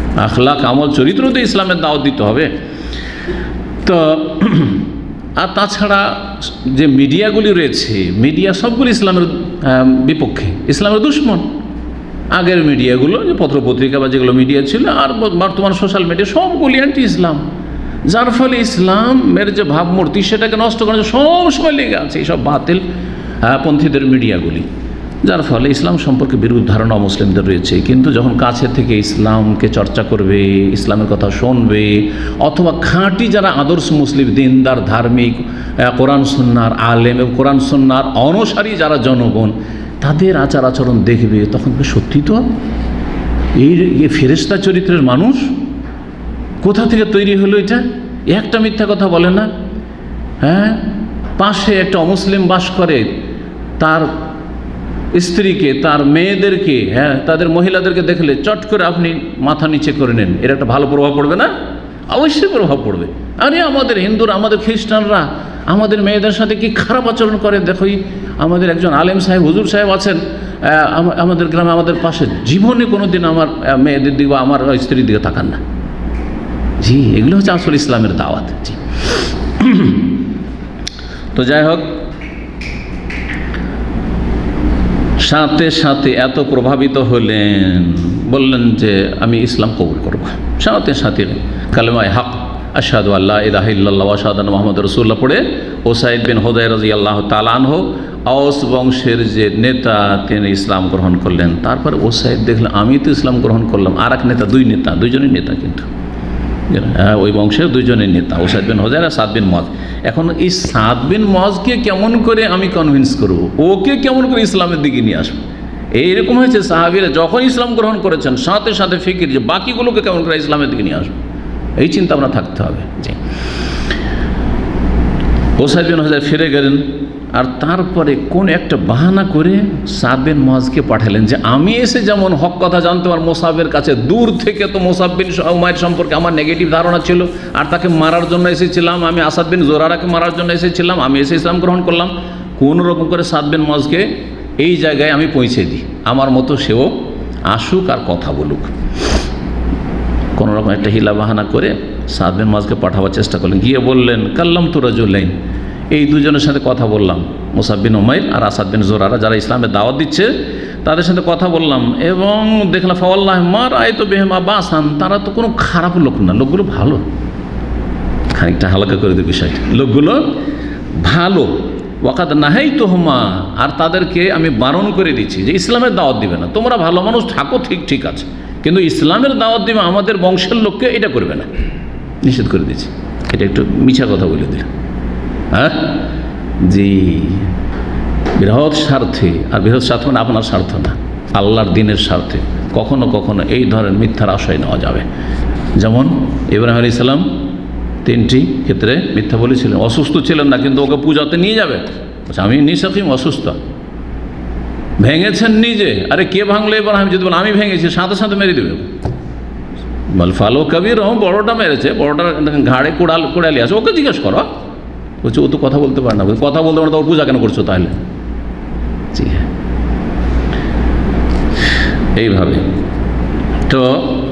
আখলাক আমল চরিত্র তো ইসলামের দাওয়াত দিতে হবে। তো আর তাছাড়া যে মিডিয়াগুলি রয়েছে, মিডিয়া সবগুলি ইসলামের বিপক্ষে, ইসলামের দুশমন। আগের মিডিয়াগুলো যে পত্রপত্রিকা বা যেগুলো মিডিয়া ছিল আর বর্তমান সোশ্যাল মিডিয়া সবগুলি অ্যান্টি ইসলাম, যার ফলে ইসলামের যে ভাবমূর্তি সেটাকে নষ্ট করার সব সময় লেগে আছে এইসব বাতিল পন্থীদের মিডিয়াগুলি, যার ফলে ইসলাম সম্পর্কে বিরূপ ধারণা মুসলিমদের রয়েছে। কিন্তু যখন কাছে থেকে ইসলামকে চর্চা করবে, ইসলামের কথা শুনবে, অথবা খাঁটি যারা আদর্শ মুসলিম, দিনদার, ধার্মিক, কোরআন সুন্নাহর আলেম এবং কোরআন সুন্নাহর অনুসারী যারা জনগণ, তাদের আচার আচরণ দেখবে, তখন সত্যি তো এই ফেরেশতা চরিত্রের মানুষ কোথা থেকে তৈরি হলো, এটা একটা মিথ্যা কথা বলে না। হ্যাঁ, পাশে একটা অমুসলিম বাস করে, তার স্ত্রীকে, তার মেয়েদেরকে, হ্যাঁ তাদের মহিলাদেরকে দেখলে চট করে আপনি মাথা নিচে করে নেন, এর একটা ভালো প্রভাব পড়বে না? অবশ্যই প্রভাব পড়বে। আরে আমাদের হিন্দুরা, আমাদের খ্রিস্টানরা আমাদের মেয়েদের সাথে কি খারাপ আচরণ করে দেখোই। আমাদের একজন আলেম সাহেব, হুজুর সাহেব আছেন আমাদের গ্রামে, আমাদের পাশে, জীবনে কোনো দিন আমার মেয়েদের দিকে বা আমার স্ত্রীর দিকে তাকান না। জি, এগুলো হচ্ছে আসলে ইসলামের দাওয়াত। জি, তো যাই হোক, সাথে সাথে এত প্রভাবিত হলেন, বললেন যে আমি ইসলাম কবুল করব। সাথে সাথে কালেমায়ে হক আশহাদু আল্লা ইলাহা ইল্লাল্লাহ ওয়া আশহাদু আন্না মুহাম্মাদুর রাসূলুল্লাহ পড়ে উসাইদ বিন হুদায়র রাদিয়াল্লাহু তাআলা আনহু, আওস বংশের যে নেতা, তিনি ইসলাম গ্রহণ করলেন। তারপর উসাইদ দেখলেন আমি তো ইসলাম গ্রহণ করলাম, আর এক নেতা, দুই নেতা, দুইজনই নেতা, কিন্তু হ্যাঁ ওই বংশের দুইজনের নেতা, উসাইদ বিন হুদায়র আর সাদ বিন মুআজ। এখন এই সাদ বিন মুআজকে কেমন করে আমি কনভিন্স করব, ওকে কেমন করে ইসলামের দিকে নিয়ে আসবো? এইরকম হয়েছে সাহাবীরা যখন ইসলাম গ্রহণ করেছেন সাথে সাথে ফিকির যে বাকিগুলোকে কেমন করে ইসলামের দিকে নিয়ে আসবো, এই চিন্তা ভাবনা থাকতে হবে। জি, উসাইদ বিন হুদায়র ফিরে গেলেন, আর তারপরে কোন একটা বাহানা করে সাদ বিন মুআজকে পাঠালেন যে আমি এসে যেমন হক কথা জানতে পার মুসাবের কাছে, দূর থেকে তো মুসাব বিন উমাইর সম্পর্কে আমার নেগেটিভ ধারণা ছিল, আর তাকে মারার জন্য এসেছিলাম, আমি আসাদ বিন জোরারাকে মারার জন্য এসেছিলাম, আমি এসে ইসলাম গ্রহণ করলাম। কোনো রকম করে সাদ বিন মুআজকে এই জায়গায় আমি পৌঁছে দিই, আমার মতো সেও আসুক আর কথা বলুক। কোনো রকম একটা হিলা বাহানা করে সাদ বিন মুআজকে পাঠাবার চেষ্টা করলেন। গিয়ে বললেন কাল্লাম তু রাজুলাইন, এই দুজনের সাথে কথা বললাম, মুসাব বিন উমাইর আর আসাদ বিন জোরারা, যারা ইসলামের দাওয়াত দিচ্ছে তাদের সাথে কথা বললাম, এবং দেখলাম ফাওয়াল্লাহি মা রাআইতু বিহিমা বাসান, তারা তো কোনো খারাপ লোক না, লোকগুলো ভালো। খানিকটা হালকা করে দিই বিষয়টা, লোকগুলো ভালো। ওয়াকাদ নাহাইতুহুমা, আর তাদেরকে আমি বারণ করে দিচ্ছি যে ইসলামের দাওয়াত দিবে না, তোমরা ভালো মানুষ থাকো, ঠিক ঠিক আছে, কিন্তু ইসলামের দাওয়াত দিবে আমাদের বংশের লোককে এটা করবে না, নিষেধ করে দিচ্ছি। এটা একটু মিছা কথা বলে দিল। হ্যাঁ জি, বৃহৎ স্বার্থে, আর বৃহৎ স্বার্থ মানে আপনার স্বার্থ না, আল্লাহর দিনের স্বার্থে কখনো কখনো এই ধরনের মিথ্যার আশ্রয় নেওয়া যাবে। যেমন ইব্রাহিম আলাইহিস সালাম তিনটি ক্ষেত্রে মিথ্যা বলেছিলেন। অসুস্থ ছিলেন না, কিন্তু ওকে পূজাতে নিয়ে যাবে, আমি নিসাকিম, অসুস্থ, ভেঙেছেন নিজে। আরে কে ভাঙলে ইব্রাহিম? যদি বলেন আমি ভেঙেছি, সাথে সাথে মেরে দেবে। বল ফালো কবির, বড়োটা মেরেছে, বড়োটা ঘাড়ে কুড়াল কুড়ালি আছে, ওকে জিজ্ঞেস করো। বলছে ও তো কথা বলতে পারে না, কথা বলতে পারে না, তো ওর পূজা কেন করছো তাহলে? জি হ্যাঁ, এইভাবে। তো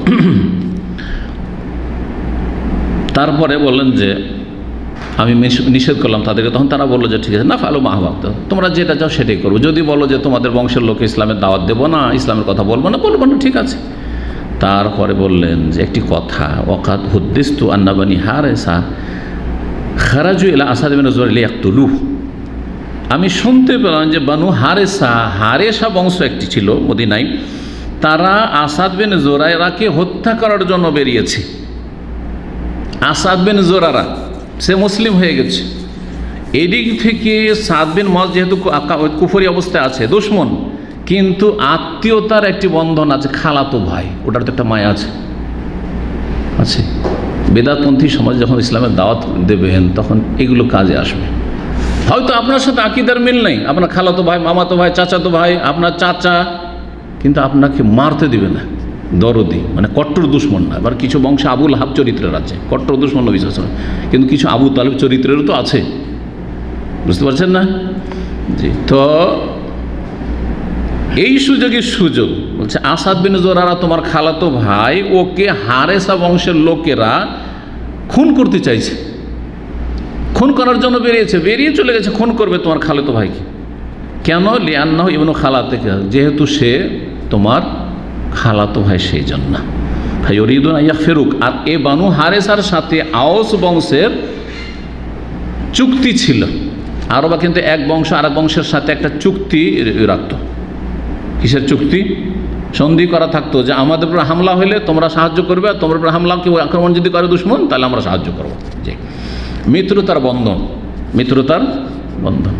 তারপরে বললেন যে আমি নিষেধ করলাম তাদেরকে, তখন তারা বললো যে ঠিক আছে, না ফালো মাহবাব, তোমরা যেটা চাও সেটাই করবো। যদি বলো যে তোমাদের বংশের লোকে ইসলামের দাওয়াত দেবো না, ইসলামের কথা বলবো না, বলবো না, ঠিক আছে। তারপরে বললেন যে একটি কথা, ওয়াকাদ হুদ্দিস্তু আন্না বানি হারেসা খারাজু ইলা আসাদ বিন জুরাইর লিয়াকতুলুহু, আমি শুনতে পেলাম যে বানু হারেসা, হারেসা বংশ একটি ছিল মদিনায়, তারা আসাদ বিন জুরাইরাকে হত্যা করার জন্য বেরিয়েছে। আসাদ বিন জোরারা সে মুসলিম হয়ে গেছে, এদিক থেকে সাদ বিন মুআজ যেহেতু কুফরি অবস্থায় আছে, দুশমন, কিন্তু আত্মীয়তার একটি বন্ধন আছে, খালাতো ভাই, ওটার তো একটা মায়া আছে আছে বেদাতপন্থী সমাজ যখন ইসলামের দাওয়াত দেবেন তখন এগুলো কাজে আসবে। হয়তো আপনার সাথে আকিদার মিল নেই, আপনার খালাতো ভাই, মামাতো ভাই, চাচাতো ভাই, আপনার চাচা, কিন্তু আপনাকে মারতে দিবে না, দরদি, মানে কট্টর দুশ্মন না। এবার কিছু বংশে আবুল হাব চরিত্রের আছে, কট্টর দুশ্মন নবী সাল্লাল্লাহু আলাইহি ওয়াসাল্লাম, কিন্তু কিছু আবু তালেব চরিত্রেরও তো আছে, বুঝতে পারছেন না? জি, তো এই সুযোগের সুযোগ বলছে আসাদ বিন জোরারা তোমার খালাতো ভাই, ওকে হারেসা বংশের লোকেরা খুন করতে চাইছে, খুন করার জন্য বেরিয়েছে, বেরিয়ে চলে গেছে, খুন করবে তোমার খালাতো ভাইকে। কেন? লিআন্নাহু ইবনু খালাতিকা, যেহেতু সে তোমার খালাতো ভাই, সেই জন্য। ফায়ুরিদুন আইয়াগফিরুক, আর এ বানু হারেসার সাথে আওস বংশের চুক্তি ছিল। আরবা কিন্তু এক বংশ আর এক বংশের সাথে একটা চুক্তি রাখত। কিসের চুক্তি? সন্ধি করা থাকতো যে আমাদের উপর হামলা হলে তোমরা সাহায্য করবে, আর তোমার উপর হামলা কেউ আক্রমণ যদি করে দুশ্মন, তাহলে আমরা সাহায্য করবো। যে মিত্রতার বন্ধন, মিত্রতার বন্ধন।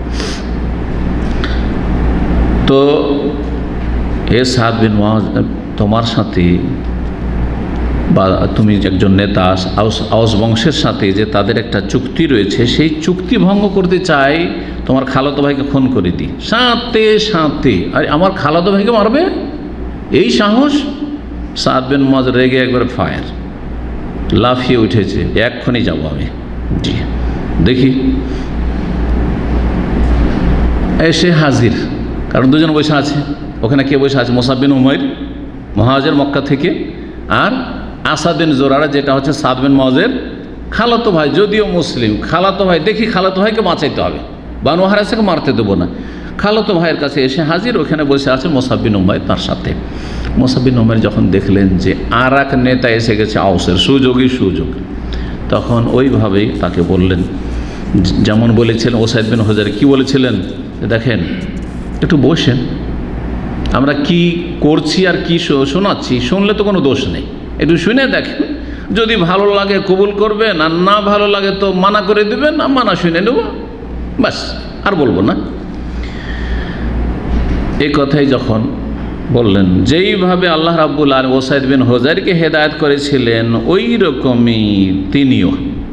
তো এ সাদ বিন মুআজ, তোমার সাথে বা তুমি একজন নেতা আওস আওস বংশের সাথে যে তাদের একটা চুক্তি রয়েছে, সেই চুক্তি ভঙ্গ করতে চাই, তোমার খালাতো ভাইকে খুন করে দিই। সাথে সাথে আর আমার খালাতো ভাইকে মারবে, এই সাহস! সাদ বিন মুআজ রেগে একবার ফায়ার, লাফিয়ে উঠেছে, এক্ষুনি যাবো আমি। জি, দেখি। এসে হাজির, কারণ দুজন বসে আছে ওখানে। কে বসে আছে? মুসাব বিন উমাইর, মুহাজির মক্কা থেকে, আর আসাদ বিন জোরারা, যেটা হচ্ছে সাদ বিন মুআজের খালাতো ভাই, যদিও মুসলিম খালাতো ভাই। দেখি খালাতো ভাইকে বাঁচাইতে হবে, বানু হারেসাকে মারতে দেবো না। খালাতো ভাইয়ের কাছে এসে হাজির, ওখানে বসে আছে মুসাব বিন উমাইর তার সাথে। মুসাব বিন উমাইর যখন দেখলেন যে আর এক নেতা এসে গেছে আওসের, সুযোগই সুযোগ, তখন ওইভাবেই তাকে বললেন, যেমন বলেছিলেন ওসাইদ বিন হুজাইর। কি বলেছিলেন? দেখেন, একটু বসেন, আমরা কি করছি আর কি শোনাচ্ছি, শুনলে তো কোনো দোষ নেই, একটু শুনে দেখেন, যদি ভালো লাগে কবুল করবেন, আর না ভালো লাগে তো মানা করে দেবেন, না মানা শুনে নেব, বাস, আর বলবো না। এই কথাই যখন বললেন, যেইভাবে আল্লাহ রাব্বুল আলামিন ওসাইদ বিন হুজাইরকে হেদায়েত করেছিলেন, ওই রকমই তিনিও,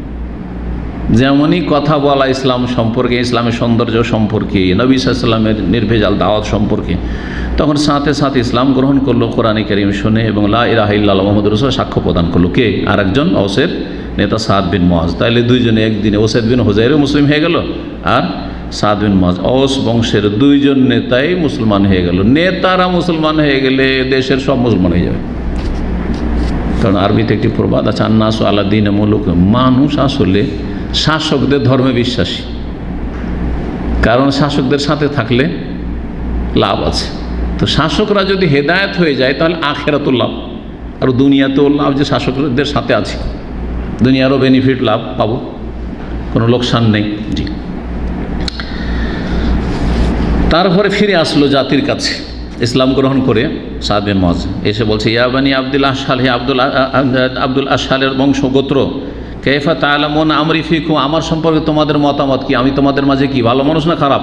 যেমনই কথা বলা ইসলাম সম্পর্কে, ইসলামের সৌন্দর্য সম্পর্কে, নবী সাল্লাল্লাহু আলাইহি ওয়াসাল্লামের নির্ভেজাল দাওয়াত সম্পর্কে, তখন সাথে সাথে ইসলাম গ্রহণ করলো, কোরআনে কারীম শুনে, এবং লা ইলাহা ইল্লাল্লাহ মুহাম্মাদুর রাসূলুল্লাহ সাক্ষ্য প্রদান করলো। কে? আর একজন আওসের নেতা সাদ বিন মুআজ। তাইলে দুইজনে একদিনে ওসাইদ বিন হুজাইরও মুসলিম হয়ে গেল, আর সাদ বিন মুআজ, আওস বংশের দুইজন নেতাই মুসলমান হয়ে গেল। নেতারা মুসলমান হয়ে গেলে দেশের সব মুসলমান হয়ে যাবে। কারণ আরবিতে একটি প্রবাদ আছে, আন্নাসু আলা দীনি মুলুকিহিম, মানুষ আসলে শাসকদের ধর্মে বিশ্বাসী, কারণ শাসকদের সাথে থাকলে লাভ আছে। তো শাসকরা যদি হেদায়েত হয়ে যায়, তাহলে আখিরাতুল লাভ, আর দুনিয়াতেও লাভ, যে শাসকদের সাথে আছে, দুনিয়ারও বেনিফিট লাভ পাবো, কোনো লোকসান নেই। জি। তারপরে ফিরে আসলো জাতির কাছে ইসলাম গ্রহণ করে সাদ বিন মুআজ, এসে বলছে, ইয়া বানি আব্দুল আশহাল, হে আব্দুল আব্দুল আশহালের বংশগোত্র, কাইফা তা'লামুনা আমরি ফিকুম, আমার সম্পর্কে তোমাদের মতামত কি, আমি তোমাদের মাঝে কি ভালো মানুষ না খারাপ?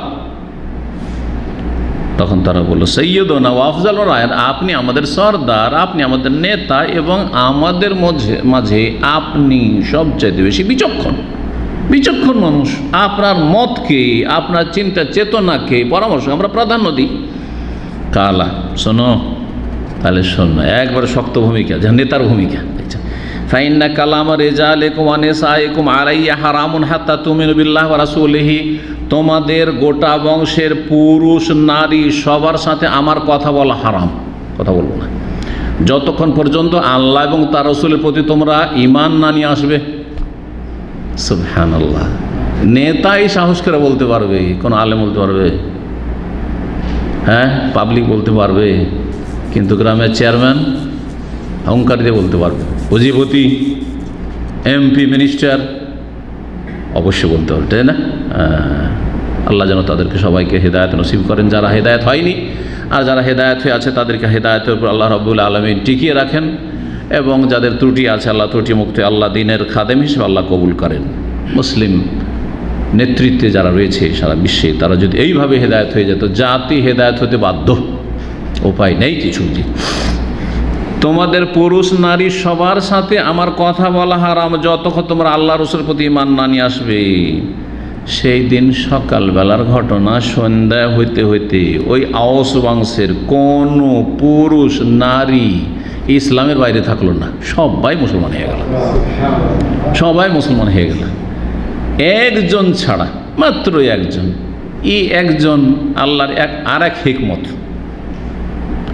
তখন তারা বলল, সাইয়্যিদুনা ওয়া আফজালুর রায়, আপনি আমাদের সরদার, আপনি আমাদের নেতা, এবং আমাদের মাঝে মাঝে আপনি সবচাইতে বেশি বিচক্ষণ, বিচক্ষণ মানুষ। আপনার মতকে, আপনার চিন্তা চেতনাকে, পরামর্শ আমরা প্রাধান্য দিই। কালা, শোনো, তাহলে শোনো, একবার শক্ত ভূমিকা, যা নেতার ভূমিকা। দেখছেন, ফাইন্না কালাম রিজালিকুম ওয়া নিসাইকুম আলাইয়া হারামুন হাত্তা তুমিনু বিল্লাহি ওয়া রাসূলিহি, তোমাদের গোটা বংশের পুরুষ নারী সবার সাথে আমার কথা বলা হারাম, কথা বলবো না, যতক্ষণ পর্যন্ত আল্লাহ এবং তার রাসূলের প্রতি তোমরা ঈমান না নিয়ে আসবে। সুবহানাল্লাহ। নেতাই সাহস করে বলতে পারবে, কোন আলেম বলতে পারবে, হ্যাঁ, পাবলিক বলতে পারবে, কিন্তু গ্রামের চেয়ারম্যান অহংকার দিয়ে বলতে পারবে, অধিপতি, এমপি, মিনিস্টার অবশ্যই বলতে পারবে, তাই না? আল্লাহ যেন তাদেরকে সবাইকে হেদায়েত নসিব করেন, যারা হেদায়েত হয়নি, আর যারা হেদায়েত হয়ে আছে তাদেরকে হেদায়েতের উপর আল্লাহ রাব্বুল আলামিন টিকিয়ে রাখেন, এবং যাদের ত্রুটি আছে আল্লাহ ত্রুটি মুক্তি, আল্লাহ দিনের খাদেম হিসেবে আল্লাহ কবুল করেন। মুসলিম নেতৃত্বে যারা রয়েছে সারা বিশ্বে, তারা যদি এইভাবে হেদায়েত হয়ে যেত, জাতি হেদায়েত হতে বাধ্য, উপায় নেই কিছু। জি, তোমাদের পুরুষ নারী সবার সাথে আমার কথা বলা হারাম যতক্ষণ তোমরা আল্লাহ রাসূলের প্রতি ঈমান না নিয়ে আসবে। সেই দিন সকালবেলার ঘটনা, সন্ধ্যা হইতে হইতে ওই আওস বংশের কোনো পুরুষ নারী ইসলামের বাইরে থাকলো না, সবাই মুসলমান হয়ে গেল, সবাই মুসলমান হয়ে গেল, একজন ছাড়া, মাত্র একজন। এই একজন আল্লাহর এক আর এক হিকমত,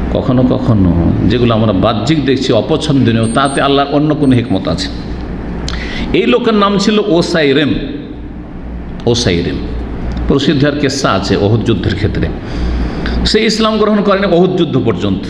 কখনো কখনো যেগুলো আমরা বাহ্যিক দেখছি অপছন্দনীয়, তাতে আল্লাহর অন্য কোনো হিকমত আছে। এই লোকের নাম ছিল ওসাইরেম। ওসাইরেম প্রসিদ্ধ আর কেসা আছে ওহুদ যুদ্ধের ক্ষেত্রে। সে ইসলাম গ্রহণ করেনি ওহুদ যুদ্ধ পর্যন্ত।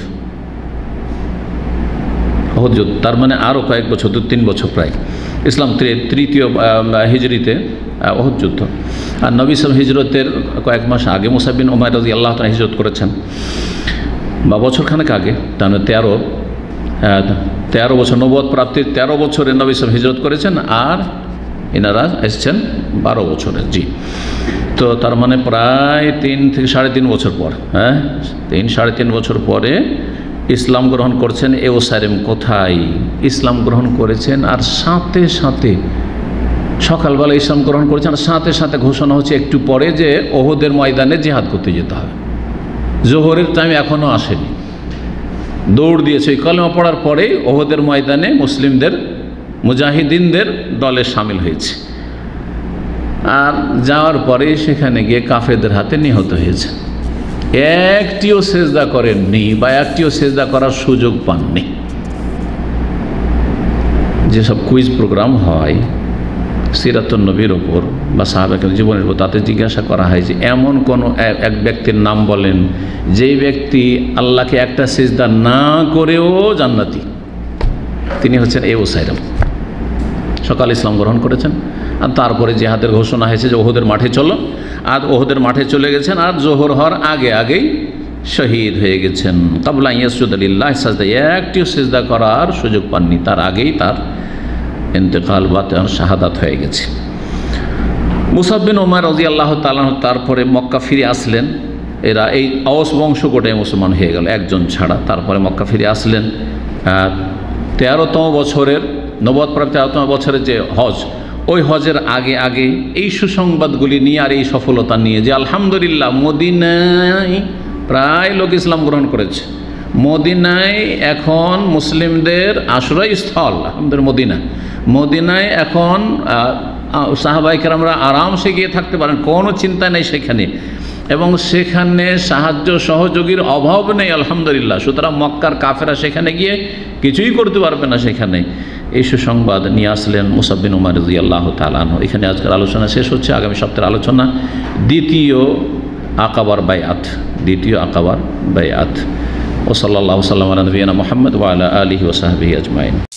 ওহুদ যুদ্ধ তার মানে আরও কয়েক বছর, দু তিন বছর প্রায়, ইসলাম তৃতীয় হিজরিতে ওহুদ যুদ্ধ। আর নবী সাল্লাল্লাহু আলাইহি হিজরতের কয়েক মাস আগে মুসআব বিন উমাইর রাদিয়াল্লাহু তাআলা হিজরত করেছেন, বা বছরখানেক আগে, তাহলে তেরো তেরো বছর নবুয়ত প্রাপ্তির তেরো বছরে নবী সাল্লাল্লাহু আলাইহি হিজরত করেছেন, আর এনারা এসেছেন বারো বছরের। জি, তো তার মানে প্রায় তিন থেকে সাড়ে তিন বছর পর, হ্যাঁ তিন সাড়ে তিন বছর পরে ইসলাম গ্রহণ করছেন এ ওসাইরেম। কোথায় ইসলাম গ্রহণ করেছেন, আর সাথে সাথে সকালবেলা ইসলাম গ্রহণ করেছেন, আর সাথে সাথে ঘোষণা হচ্ছে একটু পরে যে ওহুদের ময়দানে জিহাদ করতে যেতে হবে। জোহরের টাইম এখনও আসেনি, দৌড় দিয়েছে ওই কলেমা পড়ার পরেই ওহুদের ময়দানে মুসলিমদের মুজাহিদিনদের দলে সামিল হয়েছে, আর যাওয়ার পরে সেখানে গিয়ে কাফেরদের হাতে নিহত হয়েছে। একটিও সেজদা করেননি বা একটিও সেজদা করার সুযোগ পাননি। যেসব কুইজ প্রোগ্রাম হয় সিরাতুন নবীর ওপর বা সাহাবাদের জীবনের উপর, তাতে জিজ্ঞাসা করা হয় যে এমন কোনো এক ব্যক্তির নাম বলেন যেই ব্যক্তি আল্লাহকে একটা সিজদা না করেও জান্নাতি। তিনি হচ্ছেন এ ওসাইরেম। সকাল ইসলাম গ্রহণ করেছেন, আর তারপরে জিহাদের ঘোষণা হয়েছে যে ওহুদের মাঠে চলো, আর ওহুদের মাঠে চলে গেছেন, আর জোহর হওয়ার আগে আগেই শহীদ হয়ে গেছেন। কাবলা ইয়াসজুদ লিল্লাহ সাজদা, একটিও সিজদা করার সুযোগ পাননি, তার আগেই তার ইন্তেকাল বা তার শাহাদাত হয়ে গেছে। মুসআব বিন উমাইর রাদিয়াল্লাহু তাআলা তারপরে মক্কা ফিরে আসলেন। এরা এই আওস বংশ গোটাই মুসলমান হয়ে গেল একজন ছাড়া। তারপরে মক্কা ফিরে আসলেন তেরোতম বছরের নবুয়ত প্রাপ্ত তেরোতম বছরের যে হজ, ওই হজের আগে আগে এই সুসংবাদগুলি নিয়ে আর এই সফলতা নিয়ে যে আলহামদুলিল্লাহ মদিনায় প্রায় লোক ইসলাম গ্রহণ করেছে, মদিনায় এখন মুসলিমদের আশ্রয়স্থল, আমাদের মদিনা মদিনায় এখন সাহাবায়ে কেরামরা আরামসে গিয়ে থাকতে পারেন, কোনো চিন্তা নেই সেখানে, এবং সেখানে সাহায্য সহযোগীর অভাব নেই আলহামদুলিল্লাহ। সুতরাং মক্কার কাফেরা সেখানে গিয়ে কিছুই করতে পারবে না সেখানে। এই সুসংবাদ নিয়ে আসলেন মুসআব বিন উমাইর রাদিয়াল্লাহু তাআলা আনহু। এখানে আজকের আলোচনা শেষ হচ্ছে। আগামী সপ্তাহের আলোচনা দ্বিতীয় আকাবার বাইআত, দ্বিতীয় আকাবার বাইআত। ওয়া সাল্লাল্লাহু সাল্লাম আলা নবিয়িনা মুহাম্মদ ওয়া আলা আলিহি ওয়া সাহবিহি আজমাইন।